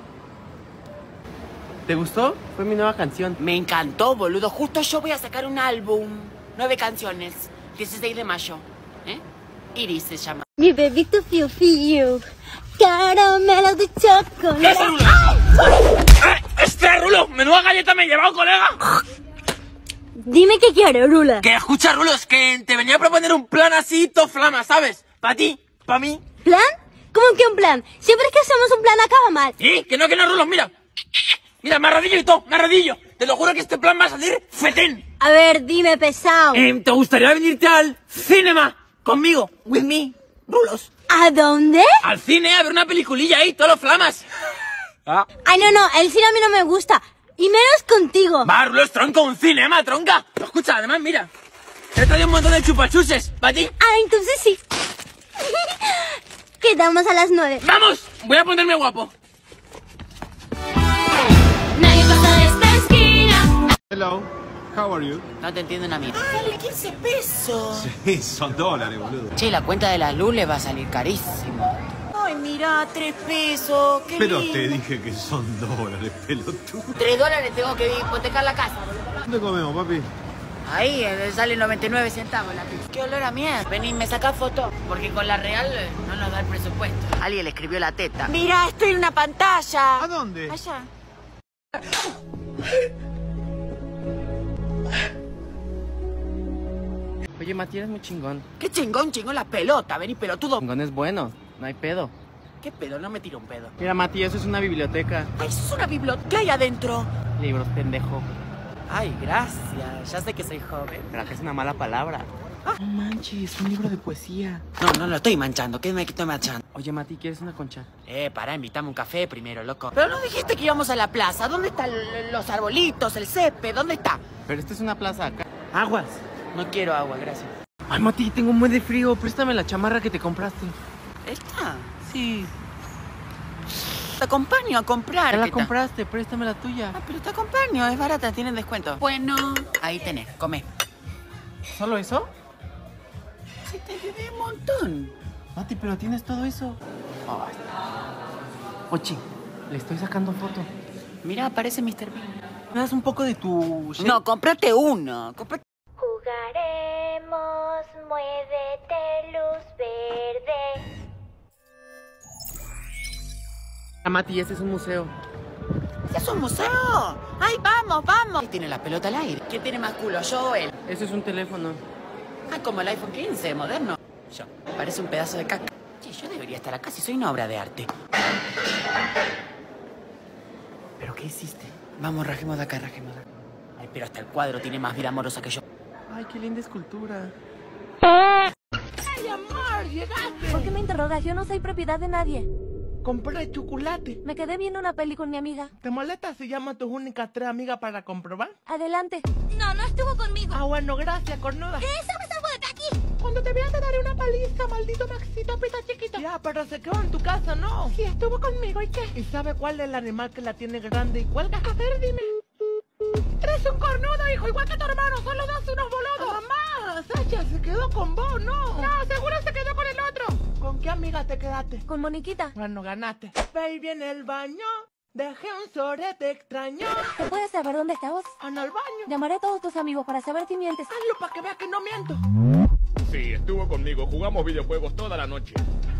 ¿Te gustó? Fue mi nueva canción. Me encantó, boludo. Justo yo voy a sacar un álbum. Nueve canciones. dieciséis de mayo. ¿Eh? Iris se llama. Mi bebito Fiu Fiu. Caramelo de chocolate. ¿Qué es Rulo? ¡Eh! ¡Este Rulo! ¡Menuda galleta me he llevado, colega! Dime qué quieres, Rula. Que escucha, Rulo, es que te venía a proponer un plan así, to flama, ¿sabes? Para ti, para mí. ¿Plan? ¿Cómo que un plan? Siempre que hacemos un plan acaba mal. ¿Y? Que no, que no, Rulo, mira. Mira, me arrodillo y todo, me arrodillo. Te lo juro que este plan va a salir fetén. A ver, dime, pesado. Eh, ¿Te gustaría venirte al cinema conmigo? With me, Rulos. ¿A dónde? Al cine, a ver una peliculilla ahí, todos los flamas. Ah. Ay, no, no, el cine a mí no me gusta. Y menos contigo. Va, Rulos, tronco, un cinema, tronca. Escucha, además, mira. Te he traído un montón de chupachuses, ¿para ti? Ah, entonces sí. Quedamos a las nueve. ¡Vamos! Voy a ponerme guapo. Nadie pasa de esta esquina. Hello, how are you? No te entiendo una mierda. Dale, quince pesos. Sí, son dólares, boludo. Che, la cuenta de la luz le va a salir carísima. Ay, mira, tres pesos. Qué Pero lindo. te dije que son dólares, pelotudo. Tres dólares tengo que hipotecar la casa. ¿Dónde comemos, papi? Ahí eh, sale noventa y nueve centavos la pizza. Qué olor a mierda. Vení, me saca foto. Porque con la real eh, no nos da el presupuesto. Alguien le escribió la teta. Mira, estoy en una pantalla. ¿A dónde? Allá. Oye, Mati, eres muy chingón. Qué chingón, chingón la pelota. Vení, pelotudo. Chingón es bueno, no hay pedo. ¿Qué pedo? No me tiro un pedo. Mira, Mati, eso es una biblioteca. Ay, eso es una biblioteca. ¿Qué hay adentro? Libros, pendejo. Ay, gracias. Ya sé que soy joven. Pero que es una mala palabra. Ah. No manches, un libro de poesía. No, no lo estoy manchando. ¿Qué me estoy manchando? Oye, Mati, ¿quieres una concha? Eh, pará, invítame un café primero, loco. Pero no dijiste que íbamos a la plaza. ¿Dónde están los arbolitos, el césped? ¿Dónde está? Pero esta es una plaza acá. Aguas. No quiero agua, gracias. Ay, Mati, tengo un buen de frío. Préstame la chamarra que te compraste. ¿Esta? Sí. Te acompaño a comprar. Ya la ¿qué tal? compraste, préstame la tuya. Ah, pero te acompaño, es barata, tienen descuento. Bueno, ahí tenés, come. ¿Solo eso? Sí, te ayudé un montón. Mati, pero tienes todo eso. Ay. Ochi, le estoy sacando foto. Mira, parece mister Bean. ¿Me das un poco de tu... shake? No, cómprate uno. Cómprate... Jugaremos, muévete, luz verde. Ah, Mati, este es un museo. ¡Es un museo! ¡Ay, vamos, vamos! ¿Quién tiene la pelota al aire? ¿Quién tiene más culo, yo o él? Ese es un teléfono. Ah, como el iPhone quince, moderno. Yo. Parece un pedazo de caca. Che, yo debería estar acá si soy una obra de arte. ¿Pero qué hiciste? Vamos, rajemos de acá, rajemos de acá. Ay, pero hasta el cuadro tiene más vida amorosa que yo. Ay, qué linda escultura. ¡Ay, amor! ¡Llegaste! ¿Por qué me interrogas? Yo no soy propiedad de nadie. Compré chocolate. Me quedé viendo una peli con mi amiga. ¿Te molesta si llamo a tus únicas tres amigas para comprobar? Adelante. No, no estuvo conmigo. Ah, bueno, gracias, cornuda. ¿Qué? ¿Sabes algo de aquí? Cuando te vea te daré una paliza, maldito Maxito, pita chiquito. Ya, pero se quedó en tu casa, ¿no? Sí, estuvo conmigo, ¿y qué? ¿Y sabe cuál es el animal que la tiene grande y cuelga? A ver, dime. Eres un cornudo, hijo, igual que tu hermano, solo dos unos boludos. Mamá, Sacha se quedó con vos, ¿no? No, seguro se quedó con el otro. ¿Con qué amiga te quedaste? Con Moniquita. Bueno, ganaste. Baby, en el baño dejé un sorete extraño. ¿Te puedes saber dónde estabas? En el baño. Llamaré a todos tus amigos para saber si mientes. Hazlo para que veas que no miento. Sí, estuvo conmigo. Jugamos videojuegos toda la noche.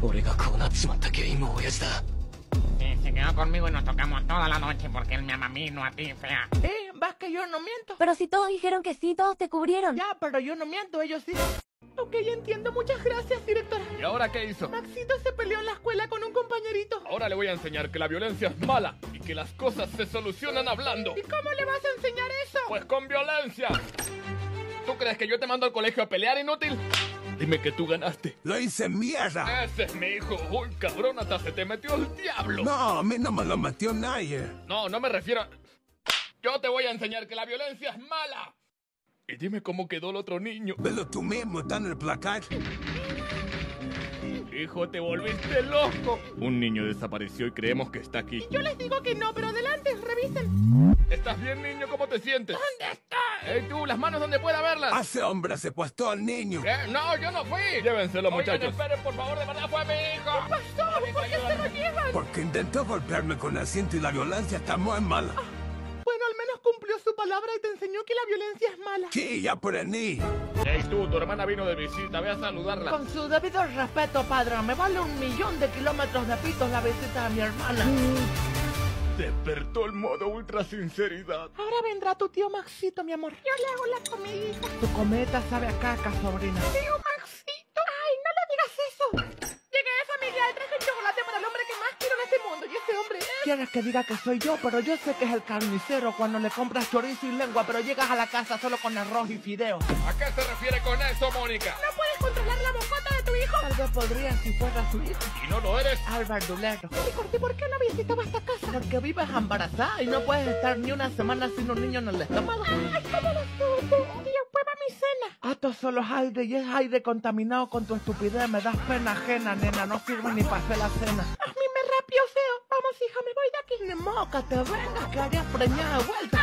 Sí, se quedó conmigo y nos tocamos toda la noche porque él me ama a mí, no a ti, fea. Eh, ¿vas que yo no miento? Pero si todos dijeron que sí, todos te cubrieron. Ya, pero yo no miento, ellos sí. Ok, entiendo. Muchas gracias, directora. ¿Y ahora qué hizo? Maxito se peleó en la escuela con un compañerito. Ahora le voy a enseñar que la violencia es mala y que las cosas se solucionan hablando. ¿Y cómo le vas a enseñar eso? Pues con violencia. ¿Tú crees que yo te mando al colegio a pelear, inútil? Dime que tú ganaste. Lo hice mierda. Ese es mi hijo. Uy, cabrón, hasta se te metió el diablo. No, a mí no me lo metió nadie. No, no me refiero a... Yo te voy a enseñar que la violencia es mala. Y dime cómo quedó el otro niño. Velo tú mismo, está en el placar. Hijo, te volviste loco. Un niño desapareció y creemos que está aquí. Y yo les digo que no, pero adelante, revisen. ¿Estás bien, niño? ¿Cómo te sientes? ¿Dónde está? ¡Ey, tú! ¡Las manos donde pueda verlas! Hace hombre secuestró al niño. ¿Qué? ¡No, yo no fui! Llévenselo, Oigan, muchachos. Esperen, por favor, de verdad fue mi hijo. ¿Qué pasó? ¿Por qué se lo llevan? Porque intentó golpearme con asiento y la violencia está muy mala. Ah, bueno, al menos cumplió su palabra y te enseñó que la violencia es mala. Sí, ya aprendí. Ey, tú, tu hermana vino de visita, ve a saludarla. Con su debido respeto, padre, me vale un millón de kilómetros de pitos la visita a mi hermana. Despertó el modo ultra sinceridad. Ahora vendrá tu tío Maxito, mi amor. Yo le hago la comidita. Tu cometa sabe a caca, sobrina. Tío Maxito. Ay, no le digas eso. Llegué, familia, traje un chocolate para el hombre que más quiero en este mundo. Y ese hombre es... Quieres que diga que soy yo, pero yo sé que es el carnicero cuando le compras chorizo y lengua, pero llegas a la casa solo con arroz y fideos. ¿A qué se refiere con eso, Mónica? ¿No puedes controlar la bocota de tu hijo? Tal vez podría si fuera su hijo. ¿Y no lo eres? Álvaro Dulero. ¿Y por ti por qué no visitabas esta casa? Porque vives embarazada y no puedes estar ni una semana sin un niño en el estómago. Ay, ¿cómo lo supo? Tío, prueba mi cena. Ah, esto solo es aire y es aire contaminado con tu estupidez. Me das pena ajena, nena. No sirve ni para hacer la cena. A mí me rapió feo. Vamos, hija, me voy de aquí. Ni moca, te vengas, que harías preñada de vuelta.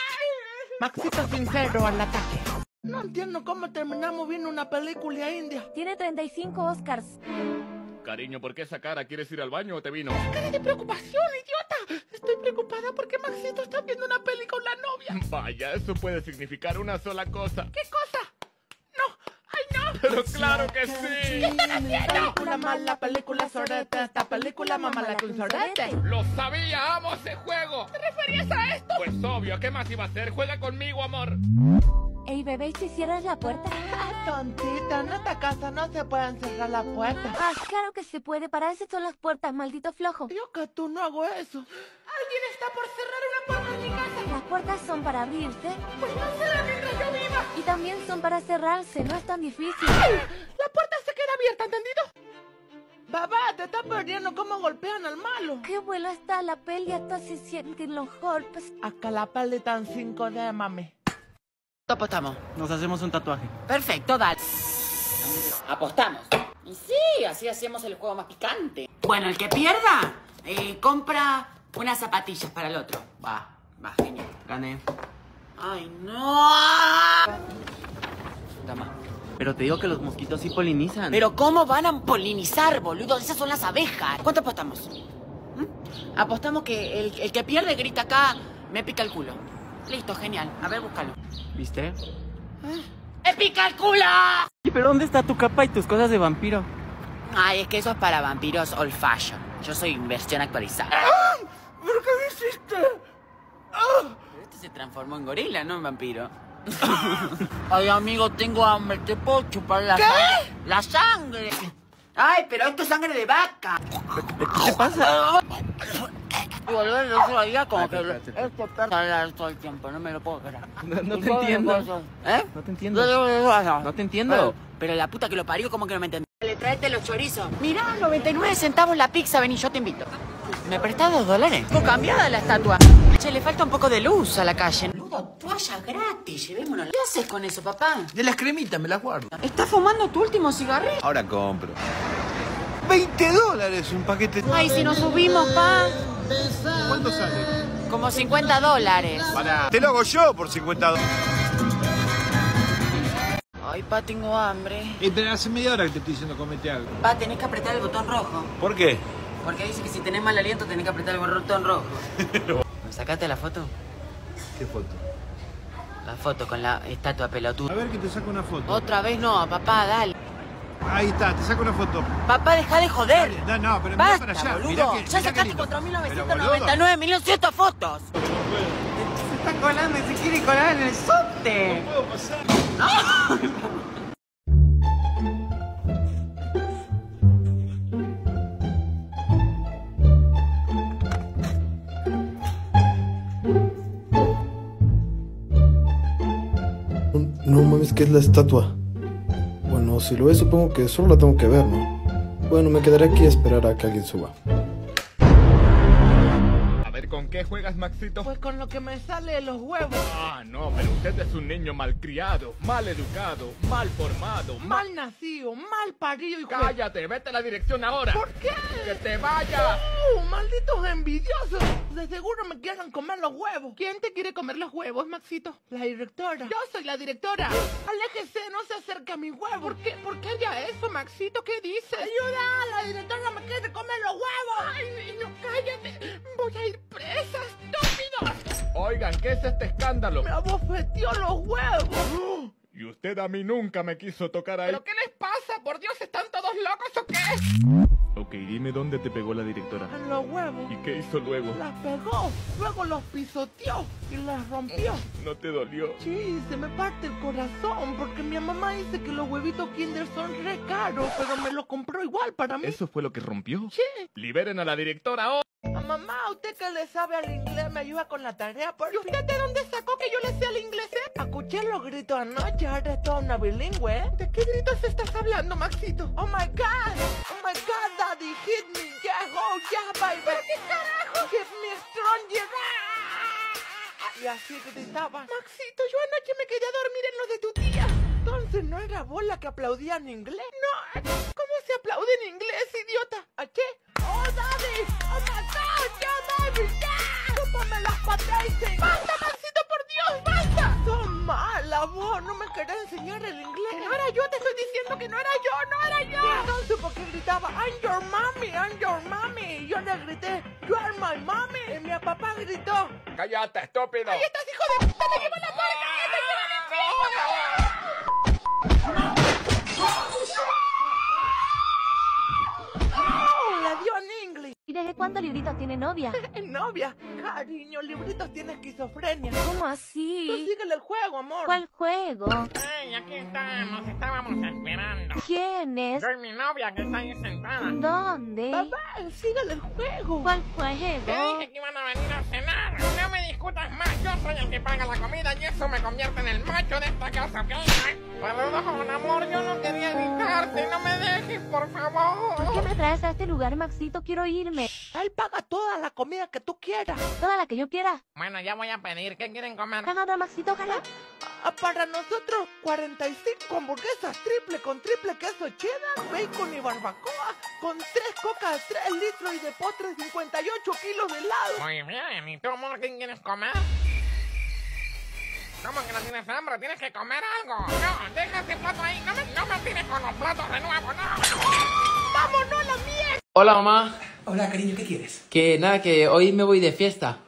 Maxito sincero al ataque. No entiendo cómo terminamos viendo una película india. Tiene treinta y cinco Oscars. Cariño, ¿por qué esa cara? ¿Quieres ir al baño o te vino? ¡Cara de preocupación, idiota! Estoy preocupada porque Maxito está viendo una peli con la novia. Vaya, eso puede significar una sola cosa. ¿Qué cosa? ¡No! ¡Ay, no! Pero claro que sí. ¿Qué están haciendo? Película mala, película sorete. Esta película mamá la que un sorete. ¡Lo sabía! ¡Amo ese juego! ¿Te referías a esto? Pues obvio, ¿qué más iba a hacer? Juega conmigo, amor. Ey, bebé, ¿y si cierras la puerta? Ah, tontita, en esta casa no se pueden cerrar la puerta. Ah, claro que se puede. Para eso son las puertas, maldito flojo. Yo que tú no hago eso. ¿Alguien está por cerrar una puerta en mi casa? Las puertas son para abrirse. Pues no se la mientras yo viva. Y también son para cerrarse, no es tan difícil. ¡Ay! La puerta se queda abierta, ¿entendido? Babá, te estás perdiendo cómo golpean al malo. Qué buena está la peli, hasta se sienten los golpes. Acá la peli tan cinco D, mami. Apostamos. Nos hacemos un tatuaje. Perfecto, dale. Apostamos. Y sí, así hacemos el juego más picante. Bueno, el que pierda, eh, compra unas zapatillas para el otro. Va, va, genial. Gané. ¡Ay, no! Toma. Pero te digo que los mosquitos sí polinizan. Pero ¿cómo van a polinizar, boludo? Esas son las abejas. ¿Cuánto apostamos? ¿Mm? Apostamos que el, el que pierde grita acá, me pica el culo. Listo, genial. A ver, búscalo. ¿Viste? ¡Me pica el culo! ¿Y pero dónde está tu capa y tus cosas de vampiro? Ay, es que eso es para vampiros old fashion. Yo soy versión actualizada. ¿Pero qué hiciste? Pero este se transformó en gorila, no en vampiro. Ay, amigo, tengo hambre. ¿Te puedo chupar la ¿Qué? sangre? ¡La sangre! Ay, pero esto es sangre de vaca. ¿Qué te pasa? Boludo, no se oiga como Ay, que espérate, espérate. esto está hablar todo el tiempo, no me lo puedo creer. No, no Y te todo entiendo. lo ¿Eh? No te entiendo. No te entiendo. Pero, pero la puta que lo parió, ¿cómo que no me entendí? Le traete los chorizos. Mirá, noventa y nueve centavos la pizza, ven y yo te invito. ¿Me prestás dos dólares? Fue cambiada la estatua. Che, le falta un poco de luz a la calle. Boludo, toalla gratis, llevémonos. ¿Qué haces con eso, papá? De las cremitas me las guardo. ¿Estás fumando tu último cigarrillo? Ahora compro. veinte dólares un paquete. Ay, si nos subimos, pa. ¿Cuánto sale? Como cincuenta dólares. Para. Te lo hago yo por cincuenta dólares. Ay, pa, tengo hambre. Eh, pero hace media hora que te estoy diciendo comete algo. Pa, tenés que apretar el botón rojo. ¿Por qué? Porque dice que si tenés mal aliento tenés que apretar el botón rojo. ¿Me sacaste la foto? ¿Qué foto? La foto con la estatua pelotuda. A ver que te saco una foto. Otra vez no, papá, dale. Ahí está, te saco una foto. Papá, deja de joder. Dale, no, no, pero Basta, mirá para allá. boludo. Mirá que, ya mirá sacaste qué lindo. cuatro mil Pero, novecientos boludo. noventa y nueve mil doscientas fotos. Se está colando y se quiere colar en el subte. No puedo pasar. No mames, ¿qué es la estatua? Bueno, si lo es, supongo que solo la tengo que ver, ¿no? Bueno, me quedaré aquí a esperar a que alguien suba. A ver, ¿con qué juegas, Maxito? Pues con lo que me sale de los huevos. Ah, no, pero usted es un niño malcriado, mal educado, mal formado, mal... Mal nacido, mal parido y jue- Cállate, vete a la dirección ahora. ¿Por qué? ¡Que te vayas! ¡Uh, malditos envidiosos! De seguro me quieren comer los huevos. ¿Quién te quiere comer los huevos, Maxito? La directora. Yo soy la directora. Aléjese, no se acerque a mi huevo. ¿Por qué? ¿Por qué haría eso, Maxito? ¿Qué dices? ¡Ayuda! La directora me quiere comer los huevos. ¡Ay, niño, cállate! Voy a ir presa, estúpido. Oigan, ¿qué es este escándalo? Me abofeteó los huevos. Y usted a mí nunca me quiso tocar ahí. ¿Pero qué les pasa? ¿Por Dios, están todos locos o qué? Ok, dime dónde te pegó la directora. En los huevos. ¿Y qué hizo luego? Las pegó, luego los pisoteó y las rompió. ¿No te dolió? Sí, se me parte el corazón porque mi mamá dice que los huevitos Kinder son re caros, pero me los compró igual para mí. ¿Eso fue lo que rompió? Sí. Liberen a la directora ahora. A mamá, usted que le sabe al inglés me ayuda con la tarea. ¿Y usted de dónde sacó que yo le sé al inglés? Eh? Escuché los gritos anoche, ahora es toda una bilingüe. ¿Eh? ¿De qué gritos estás hablando, Maxito? Oh my God, oh my God, daddy, hit me, yeah, oh yeah, baby. ¿Pero qué carajo? Give me strong, yeah. Y así gritaba. Maxito, yo anoche me quedé a dormir en lo de tu tía. Entonces no era vos la que aplaudía en inglés. No, ¿cómo se aplaude en inglés, idiota? ¿A qué? Oh, daddy, oh my God, yeah, baby, yeah. Chúpame las patas. Basta, Maxito, por Dios, basta. Son mala, vos, no me querés enseñar el inglés. Que no era yo, te estoy diciendo que no era yo, no era yo. Y entonces, ¿por qué gritaba, I'm your mommy, I'm your mommy? Y yo le grité, you are my mommy. Y mi papá gritó, ¡Cállate, estúpido! ¡ahí estás, hijo de puta! ¡Te llevo la puerta! ¡Te llevo la puerta! ¡Oh, la dio en inglés! ¿Y desde cuándo Librito tiene novia? ¿Novia? Cariño, Libritos tiene esquizofrenia. ¿Cómo Tú así? síguele el juego, amor. ¿Cuál juego? ¡Hey, aquí estamos! Estábamos esperando. ¿Quién es? Soy mi novia que está ahí sentada. ¿Dónde? Papá, síguele el juego. ¿Cuál Te juego? dije que iban a venir a cenar. No me discutas más. Yo soy el que paga la comida y eso me convierte en el macho de esta casa, ¿ok? Perdón, amor, yo no quería gritarte. No me dejes, por favor. ¿Por qué me traes a este lugar, Maxito? Quiero irme. Él paga toda la comida que tú quieras. Toda la que yo quiera. Bueno, ya voy a pedir. ¿Qué quieren comer? Cagada, Maxito, ojalá. Ah, para nosotros, cuarenta y cinco hamburguesas triple con triple queso cheddar, bacon y barbacoa, con tres cocas, tres litros y de postres cincuenta y ocho kilos de helado. Muy bien, ¿y tú, amor, qué quieres comer? ¿Cómo que no tienes hambre? Tienes que comer algo. No, deja ese plato ahí. No me, no me tires con los platos de nuevo, no. ¡Vámonos a la mierda! Hola, mamá. Hola, cariño, ¿qué quieres? Que nada, que hoy me voy de fiesta.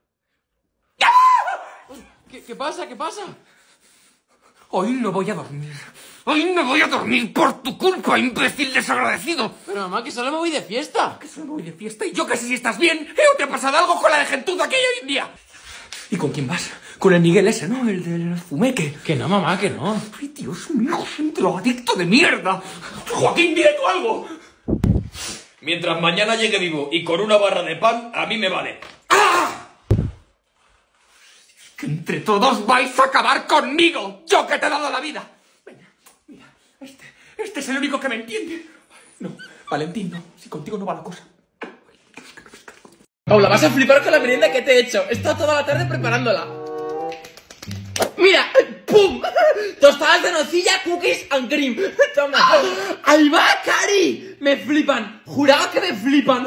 ¿Qué, qué pasa? ¿Qué pasa? Hoy no voy a dormir. Hoy no voy a dormir por tu culpa, imbécil desagradecido. Pero mamá, que solo me voy de fiesta. Que solo me voy de fiesta y yo que sé si estás bien. ¿Eh? ¿O te ha pasado algo con la de gentuza que hay hoy en día? ¿Y con quién vas? Con el Miguel ese, ¿no? El del fumeque. Que no, mamá, que no. Ay, Dios mío, es un drogadicto de mierda. Joaquín, dile tú algo. Mientras mañana llegue vivo y con una barra de pan, a mí me vale. ¡Ah! Que entre todos vais a acabar conmigo. Yo que te he dado la vida. Venga, mira, este, este es el único que me entiende. No, Valentín, no. Si contigo no va la cosa. Paula, vas a flipar con la merienda que te he hecho. He estado toda la tarde preparándola. Mira, ¡pum! Tostadas de nocilla, cookies and cream. Toma. ¡Ahí va, Cari! Me flipan. Juraba que me flipan.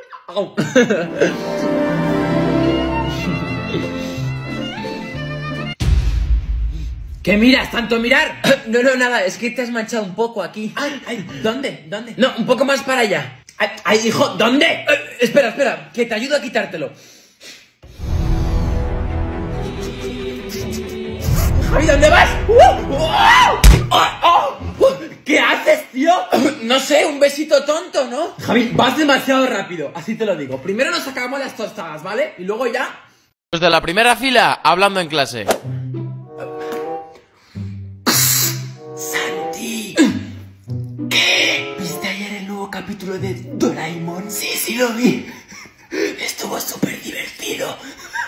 ¿Qué miras? ¿Tanto mirar? No, no, nada. Es que te has manchado un poco aquí. Ay, ay, ¿dónde? ¿Dónde? No, un poco más para allá. Ay, ay, hijo, ¿dónde? Eh, espera, espera, que te ayudo a quitártelo. Javi, ¿dónde vas? ¡Uh! ¡Oh! ¡Oh! ¡Oh! ¿Qué haces, tío? No sé, un besito tonto, ¿no? Javi, vas demasiado rápido, así te lo digo. Primero nos sacamos las tostadas, ¿vale? Y luego ya... Los de la primera fila, hablando en clase. Santi, ¿qué? ¿Viste ayer el nuevo capítulo de Doraemon? Sí, sí lo vi. Estuvo súper divertido.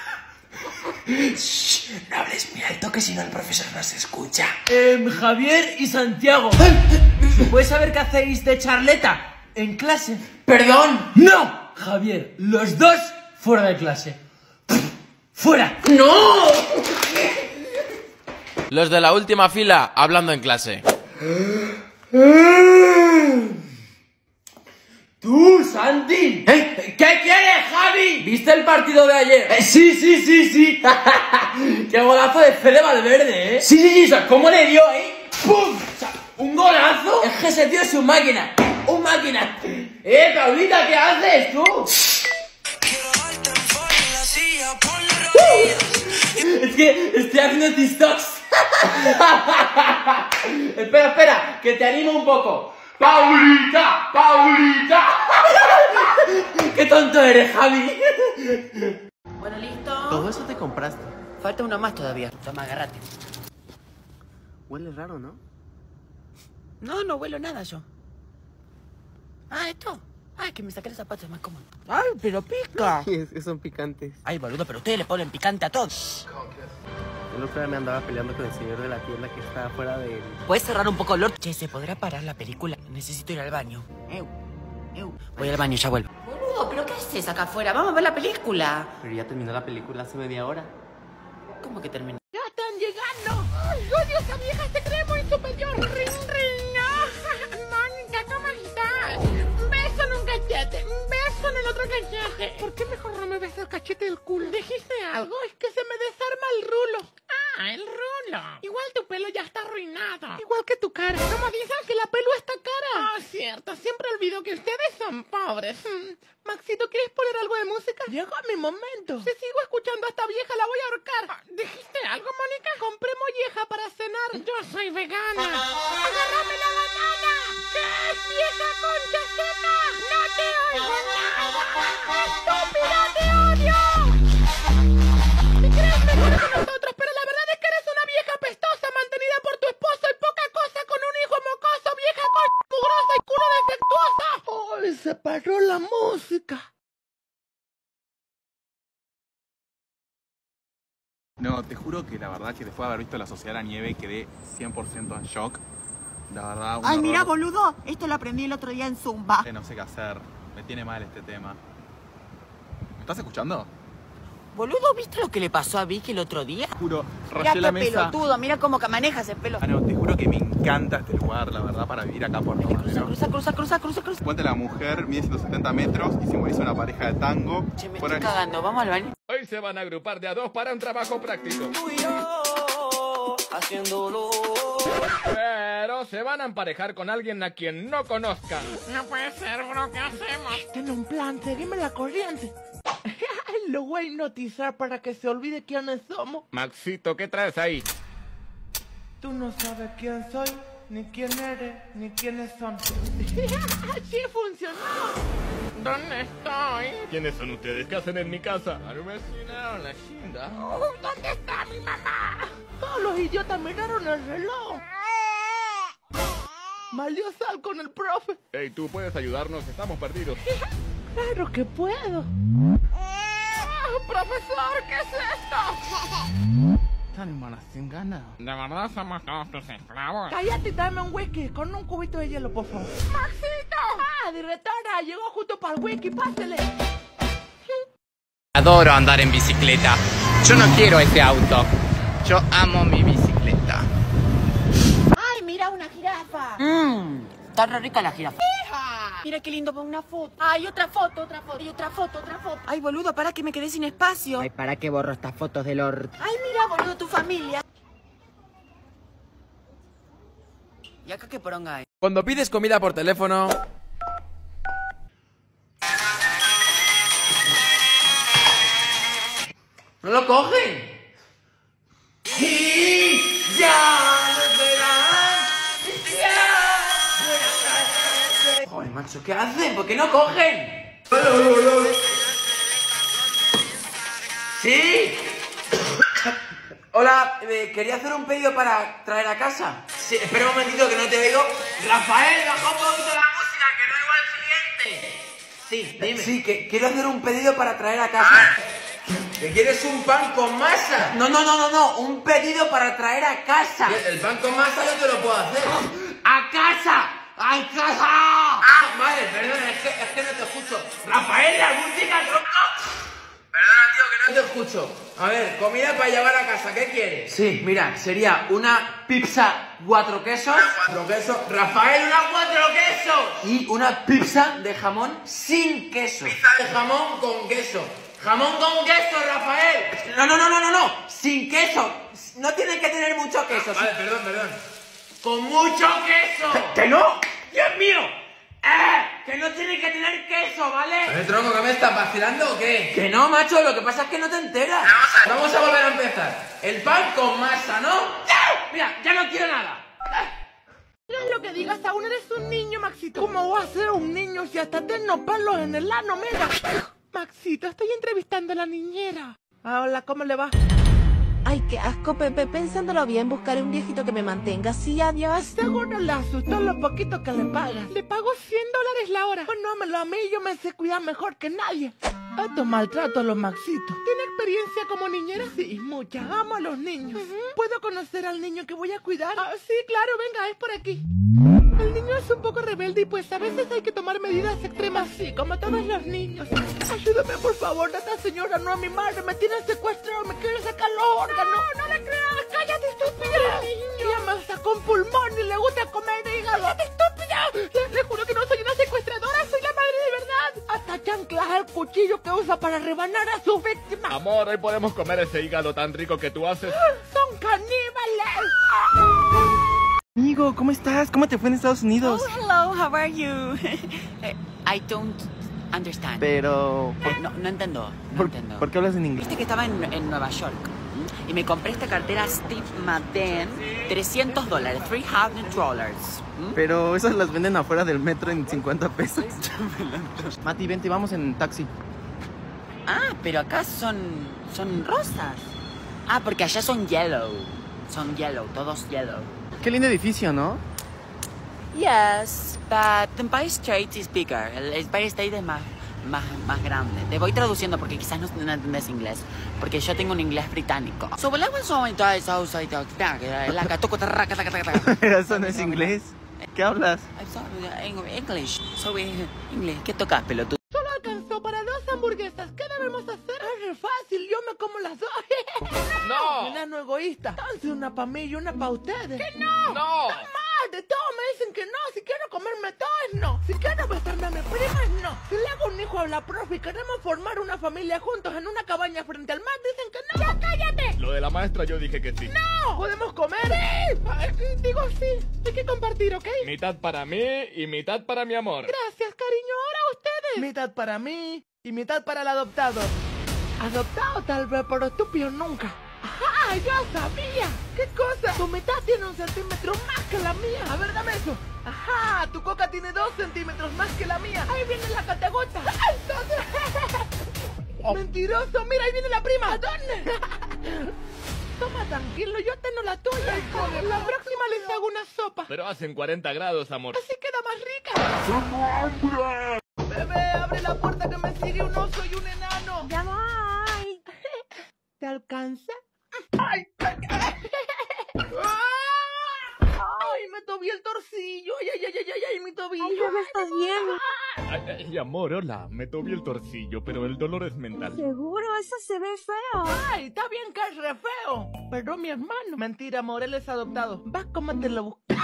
Shh, no hables muy alto que si no el profesor nos escucha. Eh, Javier y Santiago, ¿puedes saber qué hacéis de charleta en clase? ¿Perdón? ¡No! Javier, los dos fuera de clase. ¡Fuera! ¡No! Los de la última fila, hablando en clase. ¡Tú, Santi! ¿Eh? ¿Qué quieres, Javi? ¿Viste el partido de ayer? Eh, sí, sí, sí, sí. ¡Qué golazo de Fede Valverde, eh! Sí, sí, sí, o sea, ¿cómo le dio, eh? ¡Pum! O sea, ¿un golazo? Es que ese tío es un máquina. ¡Un máquina! ¡Eh, Paulita, qué haces, tú! Es que estoy haciendo TikToks. Espera, espera, que te animo un poco. ¡Paulita! ¡Paulita! ¡Qué tonto eres, Javi! Bueno, listo. Todo eso te compraste. Falta uno más todavía. Toma, agárrate. Huele raro, ¿no? No, no huelo nada yo. Ah, esto. Ah, que me saqué los zapatos, es más cómodo. Ay, pero pica. Sí, es que son picantes. Ay, boludo, pero ustedes le ponen picante a todos. El otro día me andaba peleando con el señor de la tienda que está afuera de... ¿Puedes cerrar un poco el orto? Che, ¿se podrá parar la película? Necesito ir al baño. Eu, eu. Voy al baño, ya vuelvo. Boludo, ¿pero qué haces acá afuera? Vamos a ver la película. Pero ya terminó la película hace media hora. ¿Cómo que terminó? ¡Ya están llegando! ¡Ay, odio esa vieja! ¡Se cree muy superior! ¡Ring, ring! Mónica, ¿cómo estás? Un beso en un cachete. Un beso en el otro cachete. ¿Por qué mejor no me besas el cachete del culo? ¿Dijiste algo? Es que se me desarma el rulo. Ah, el rulo. Igual tu pelo ya está arruinado. Igual que tu cara. ¿Cómo dicen que la pelo está cara? Ah, cierto. Siempre olvido que ustedes son pobres. Hmm. Maxito, ¿quieres poner algo de música? Llegó mi momento. Si sigo escuchando a esta vieja, la voy a ahorcar. Ah, ¿dijiste algo, Mónica? Compré molleja para cenar. Yo soy vegana. ¡Agárrame la banana! ¿Qué es, vieja concha seca? ¡No te oigo nada! ¡Estúpida, te odio! Te crees mejor que nosotros, pero la verdad es que eres una vieja pestosa mantenida por tu esposo y poca cosa con un hijo mocoso, vieja concha mugrosa y culo defectuosa. ¡Ay, se paró la música! No, te juro que la verdad que después de haber visto La Sociedad de la Nieve quedé cien por ciento en shock. La verdad, un Ay, mira, horror. boludo, esto lo aprendí el otro día en Zumba. Que no sé qué hacer, me tiene mal este tema. ¿Me estás escuchando? Boludo, ¿viste lo que le pasó a Vicky el otro día? Juro, Mira rayé qué la mesa. pelotudo, mira cómo que maneja ese pelo. Ah, no, te juro que me encanta este lugar, la verdad, para vivir acá por Madero. Cruza, cruza, cruza, cruza, cruza. Cuenta la mujer, mide ciento setenta metros y simboliza una pareja de tango. Che, me Fuera- estoy cagando, vamos al baño. Hoy se van a agrupar de a dos para un trabajo práctico. Haciéndolo. Pero se van a emparejar con alguien a quien no conozcan. No puede ser, bro, ¿qué hacemos? Tiene un plan, seguime la corriente. Lo voy a hipnotizar para que se olvide quiénes somos. Maxito, ¿qué traes ahí? Tú no sabes quién soy, ni quién eres, ni quiénes son. ¡Sí funcionó! ¿Dónde estoy? ¿Quiénes son ustedes? ¿Qué hacen en mi casa? No me enseñaron la chinga. Oh, ¿dónde está mi mamá? Todos los idiotas miraron el reloj. Malió sal con el profe. Hey, tú puedes ayudarnos, estamos perdidos. Claro que puedo. Profesor, ¿qué es esto? Tan hermanas sin ganas. De verdad somos todos tus esclavos. Cállate y dame un whisky con un cubito de hielo, por favor. ¡Maxito! Ah, directora, llegó justo para el whisky, pásele. Adoro andar en bicicleta. Yo no quiero este auto. Yo amo mi bicicleta. ¡Ay, mira una jirafa! Mmm, está re rica la jirafa. ¡Hija! Mira qué lindo para una foto. Ay, otra foto, otra foto, y otra foto, otra foto. Ay, boludo, para que me quedé sin espacio. Ay, ¿para qué borro estas fotos del orto? Ay, mira, boludo, tu familia. ¿Y acá qué poronga hay? Cuando pides comida por teléfono... ¡No lo cogen! ¡Y ya no verán! Joder, macho, ¿qué hacen? ¿Por qué no cogen? ¡Sí! Hola, eh, quería hacer un pedido para traer a casa. Sí, espera un momentito que no te oigo. Rafael, baja un poquito la música, que no oigo al siguiente. Sí, dime. Sí, que quiero hacer un pedido para traer a casa. Ah. ¿Que quieres un pan con masa? No, no, no, no, no, un pedido para traer a casa. El pan con masa yo te lo puedo hacer. ¡A casa! ¡A casa! Ah, vale, perdona, es que, es que no te escucho. Rafael, la música, tronco. Perdona, tío, que no te escucho. A ver, comida para llevar a casa, ¿qué quieres? Sí, mira, sería una pizza cuatro quesos. Cuatro quesos. Rafael, una cuatro quesos. Y una pizza de jamón sin queso. Pizza de jamón con queso. Jamón con queso, Rafael. No, no, no, no, no, no. Sin queso. No tiene que tener mucho queso. Vale, perdón, perdón. Con mucho queso. ¿Que no? ¡Dios mío! ¡Eh! Que no tiene que tener queso, ¿vale? ¿El tronco que me estás vacilando o qué? Que no, macho, lo que pasa es que no te enteras. Vamos a, Vamos a volver a empezar. El pan con masa, ¿no? ¡Ah! Mira, ya no quiero nada. No es lo que digas, aún eres un niño, Maxito. ¿Cómo va a ser un niño si hasta tengo palos en el ano, mira? Maxito, estoy entrevistando a la niñera. Ah, hola, ¿cómo le va? Ay, qué asco, Pepe. Pensándolo bien, buscaré un viejito que me mantenga. Sí, adiós. Seguro le asustó lo poquito que le pagas. Le pago cien dólares la hora. Pues no me lo a mí, yo me sé cuidar mejor que nadie. Esto maltrato a los Maxitos. ¿Tiene experiencia como niñera? Sí, mucha. Amo a los niños. Uh-huh. ¿Puedo conocer al niño que voy a cuidar? Ah, sí, claro, venga, es por aquí. El niño es un poco rebelde y pues a veces hay que tomar medidas extremas, sí, como todos los niños. Ayúdame, por favor, esta señora no a mi madre, me tiene secuestrado, me quiere sacar los órganos. No, no le creas, cállate, estúpida. Ella me sacó un pulmón y le gusta comer hígado. ¡Cállate, estúpida! Le, le juro que no soy una secuestradora, soy la madre de verdad. Hasta chanclas el cuchillo que usa para rebanar a su víctima. Amor, hoy podemos comer ese hígado tan rico que tú haces. ¡Son caníbales! Amigo, ¿cómo estás? ¿Cómo te fue en Estados Unidos? Oh, hello, how are you? I don't understand. Pero... Eh, no, no entiendo, no ¿Por, entiendo. ¿Por qué hablas en inglés? Viste que estaba en, en Nueva York y me compré esta cartera Steve Madden, trescientos dólares, trescientos dólares. Pero esas las venden afuera del metro en cincuenta pesos. Mati, vente, vamos en taxi. Ah, pero acá son, son rosas. Ah, porque allá son yellow. Son yellow, todos yellow. Qué lindo edificio, ¿no? Yes, but the Empire State is bigger. El Empire State es más, más, más grande. Te voy traduciendo porque quizás no, no entiendes inglés. Porque yo tengo un inglés británico. So, when I was outside, Pero eso no es inglés. ¿Qué hablas? English. So, English. ¿Qué tocas, pelotudo? Solo alcanzó para dos hamburguesas. ¿Qué debemos hacer? Es re fácil. Yo me las dos. ¡No! Enano egoísta. Entonces una pa' mí y una pa' ustedes. ¡Que no! ¡No! Más de todo me dicen que no. Si quiero comerme todo es no. Si quiero besarme a mi prima es no. Si le hago un hijo a la profe y queremos formar una familia juntos en una cabaña frente al mar, dicen que no. ¡Ya cállate! Lo de la maestra yo dije que sí. ¡No! ¿Podemos comer? ¡Sí! Ay, digo sí. Hay que compartir, ¿ok? Mitad para mí y mitad para mi amor. Gracias, cariño. Ahora ustedes. Mitad para mí y mitad para el adoptado. Adoptado tal vez, pero estúpido nunca. ¡Ajá! ¡Ya sabía! ¿Qué cosa? Tu mitad tiene un centímetro más que la mía. A ver, dame eso. ¡Ajá! Tu coca tiene dos centímetros más que la mía. Ahí viene la catagota. Entonces... ¡Mentiroso! ¡Mira, ahí viene la prima! ¿A dónde? Toma, tranquilo, yo tengo la tuya. La próxima les hago una sopa. Pero hacen cuarenta grados, amor. Así queda más rica. Bebé, abre la puerta que me sigue un oso y un enano. Ya voy. ¿Te alcanza? ¡Ay! ¡Ay! Me tobié el torcillo. ¡Ay, ay, ay, ay, ay! ay mi tobillo. Ay, ya me estás bien. Ay, ay, amor, hola. Me tobié el torcillo, pero el dolor es mental. Seguro, eso se ve feo. ¡Ay! Está bien que es re feo. Pero mi hermano. Mentira, amor, él es adoptado. Va, cómetelo buscar.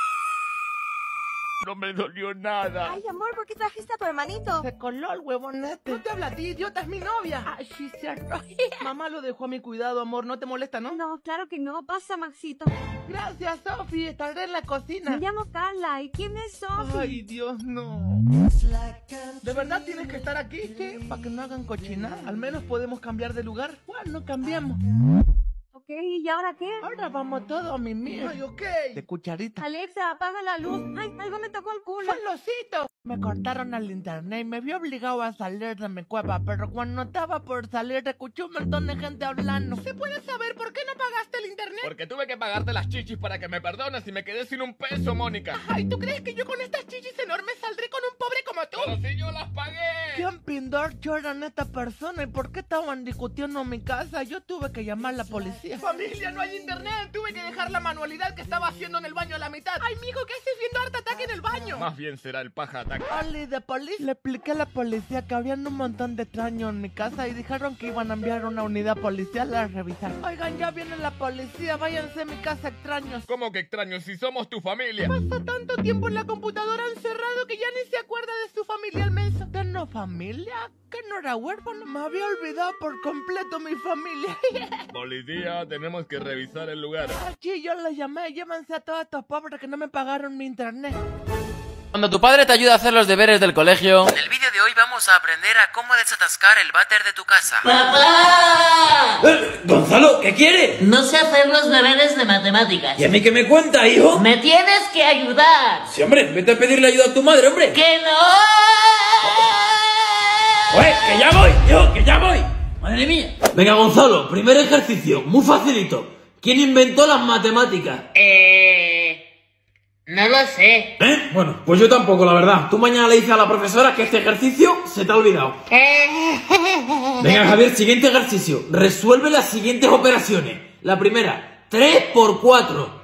No me dolió nada. Ay, amor, ¿por qué trajiste a tu hermanito? Se coló el huevonete. No te habla a ti, idiota, es mi novia. Ay, sí, cierto. Mamá lo dejó a mi cuidado, amor. ¿No te molesta, no? No, claro que no. Pasa, Maxito. Gracias, Sofi. Estaré en la cocina. Me llamo Carla. ¿Y quién es Sofi? Ay, Dios, no. ¿De verdad tienes que estar aquí? Sí, para que no hagan cochinada. Al menos podemos cambiar de lugar. Bueno, cambiamos. Ok, ¿y ahora qué? Ahora vamos todos a mi mío. Ay, ok. De cucharita. Alexa, apaga la luz. Ay, algo me tocó el culo. ¡Son lositos! Me cortaron el internet y me vi obligado a salir de mi cueva, pero cuando estaba por salir escuché un montón de gente hablando. ¿Se puede saber por qué no pagaste el internet? Porque tuve que pagarte las chichis para que me perdones y me quedé sin un peso, Mónica. Ay, ¿tú crees que yo con estas chichis enormes saldré con un pobre como tú? Pero si yo las pagué. ¿Quién pindorcho eran estas personas y por qué estaban discutiendo en mi casa? Yo tuve que llamar a la policía. Familia, no hay internet. Tuve que dejar la manualidad que estaba haciendo en el baño a la mitad. Ay, mijo, ¿qué haces viendo Art Attack en el baño? Más bien será el paja ataque. Oli de policía. Le expliqué a la policía que habían un montón de extraños en mi casa y dijeron que iban a enviar una unidad policial a revisar. Oigan, ya viene la policía, váyanse a mi casa, extraños. ¿Cómo que extraños si somos tu familia? Pasa tanto tiempo en la computadora encerrado que ya ni se acuerda de su familia el menso. ¿Tengo familia? ¿Que no era huérfano? Me había olvidado por completo mi familia. Policía, tenemos que revisar el lugar. Aquí yo le llamé, llévense a todos estos pobres que no me pagaron mi internet. Cuando tu padre te ayuda a hacer los deberes del colegio. En el vídeo de hoy vamos a aprender a cómo desatascar el váter de tu casa. ¡Papá! Eh, Gonzalo, ¿qué quieres? No sé hacer los deberes de matemáticas. ¿Y a mí qué me cuenta, hijo? Me tienes que ayudar. Sí, hombre, vete a pedirle ayuda a tu madre, hombre. ¡Que no! ¡Oye, que ya voy, hijo, que ya voy! Madre mía. Venga, Gonzalo, primer ejercicio, muy facilito. ¿Quién inventó las matemáticas? Eh... No lo sé. ¿Eh? Bueno, pues yo tampoco, la verdad. Tú mañana le dices a la profesora que este ejercicio se te ha olvidado. Venga, Javier, siguiente ejercicio. Resuelve las siguientes operaciones. La primera, tres por cuatro.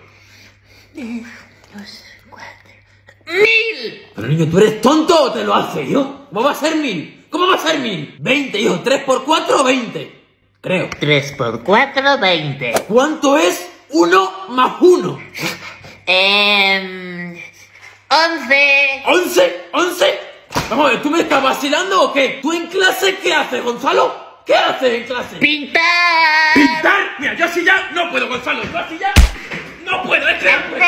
Dos, cuatro... ¡Mil! Pero niño, ¿tú eres tonto o te lo haces, hijo? ¿Cómo va a ser mil? ¿Cómo va a ser mil? Veinte, hijo. Tres por cuatro, veinte. Creo. Tres por cuatro, veinte. ¿Cuánto es uno más uno? Eh... once. ¿Once? ¿Once? Vamos a ver, ¿tú me estás vacilando o qué? ¿Tú en clase qué haces, Gonzalo? ¿Qué haces en clase? ¡Pintar! ¿Pintar? Mira, yo así ya no puedo, Gonzalo. Yo así ya no puedo, es que no puedo.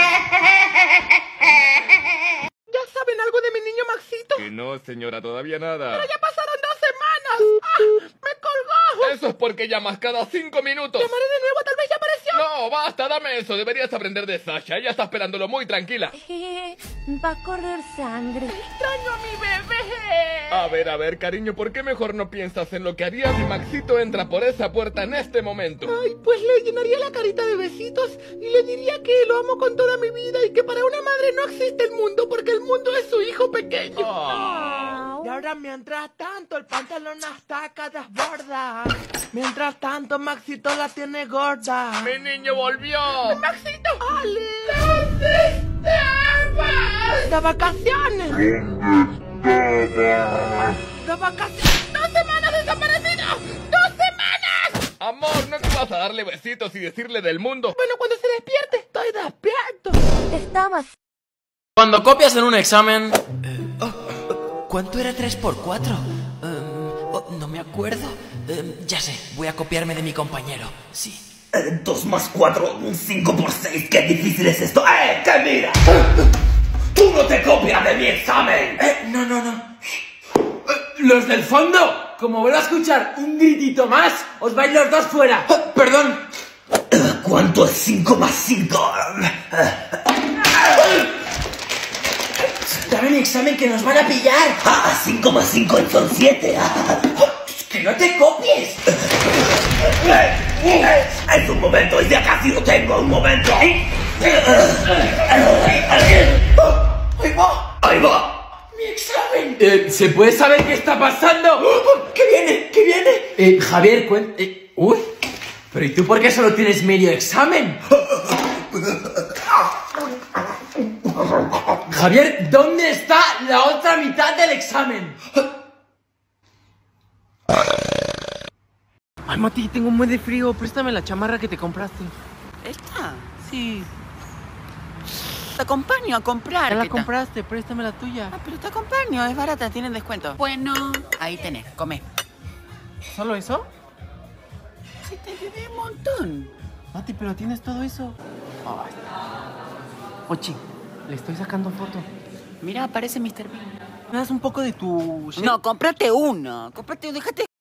¿Ya saben algo de mi niño Maxito? Que no, señora, todavía nada. Pero ya pasaron dos semanas. ¡Ah! ¡Me colgó! Eso es porque llamas cada cinco minutos. Llamaré de nuevo, tal vez ya apareció. No, basta, dame eso. Deberías aprender de Sasha. Ella está esperándolo muy tranquila. Va a correr sangre. Extraño a mi bebé. A ver, a ver, cariño, ¿por qué mejor no piensas en lo que haría si Maxito entra por esa puerta en este momento? Ay, pues le llenaría la carita de besitos y le diría que lo amo con toda mi vida y que para una madre no existe el mundo porque el mundo es su hijo pequeño. Oh. Y ahora, mientras tanto, el pantalón hasta acá desborda. Mientras tanto, Maxito la tiene gorda. ¡Mi niño volvió! ¡Maxito! ¡Ale! ¿Dónde estabas? ¡De vacaciones! ¿Dónde estabas? ¡De vacaciones! ¡Dos semanas desaparecido! ¡Dos semanas! Amor, ¿no te vas a darle besitos y decirle del mundo? Bueno, cuando se despierte, estoy despierto. Estamos. Cuando copias en un examen... ¿Cuánto era tres por cuatro? Um, oh, no me acuerdo. Um, ya sé, voy a copiarme de mi compañero. Sí. Eh, dos más cuatro, cinco por seis. Qué difícil es esto. ¡Eh, que mira! ¡Tú no te copias de mi examen! Eh, no, no, no. Los del fondo, como vuelvo a escuchar un gritito más, os vais los dos fuera. Perdón. ¿Cuánto es cinco más cinco? Dame mi examen que nos van a pillar. Ah, cinco más cinco son siete. ¡Que no te copies! Es un momento, ya casi lo tengo, un momento. Ahí va, ahí va. ¡Mi examen! Eh, ¿Se puede saber qué está pasando? ¿Qué viene? ¿Qué viene? Eh, Javier, cuen... eh, uy. Pero ¿y tú por qué solo tienes medio examen? Javier, ¿dónde está la otra mitad del examen? Ay, Mati, tengo un buen de frío. Préstame la chamarra que te compraste. ¿Esta? Sí. Te acompaño a comprar. Ya la ¿qué tal? compraste, préstame la tuya. Ah, pero te acompaño, es barata, tienen descuento. Bueno, ahí tenés, come. ¿Solo eso? Sí, te ayudé un montón. Mati, pero tienes todo eso. Ay. Ochi, le estoy sacando foto. Mira, aparece mister Bean. ¿Me das un poco de tu... No, cómprate uno. Cómprate, déjate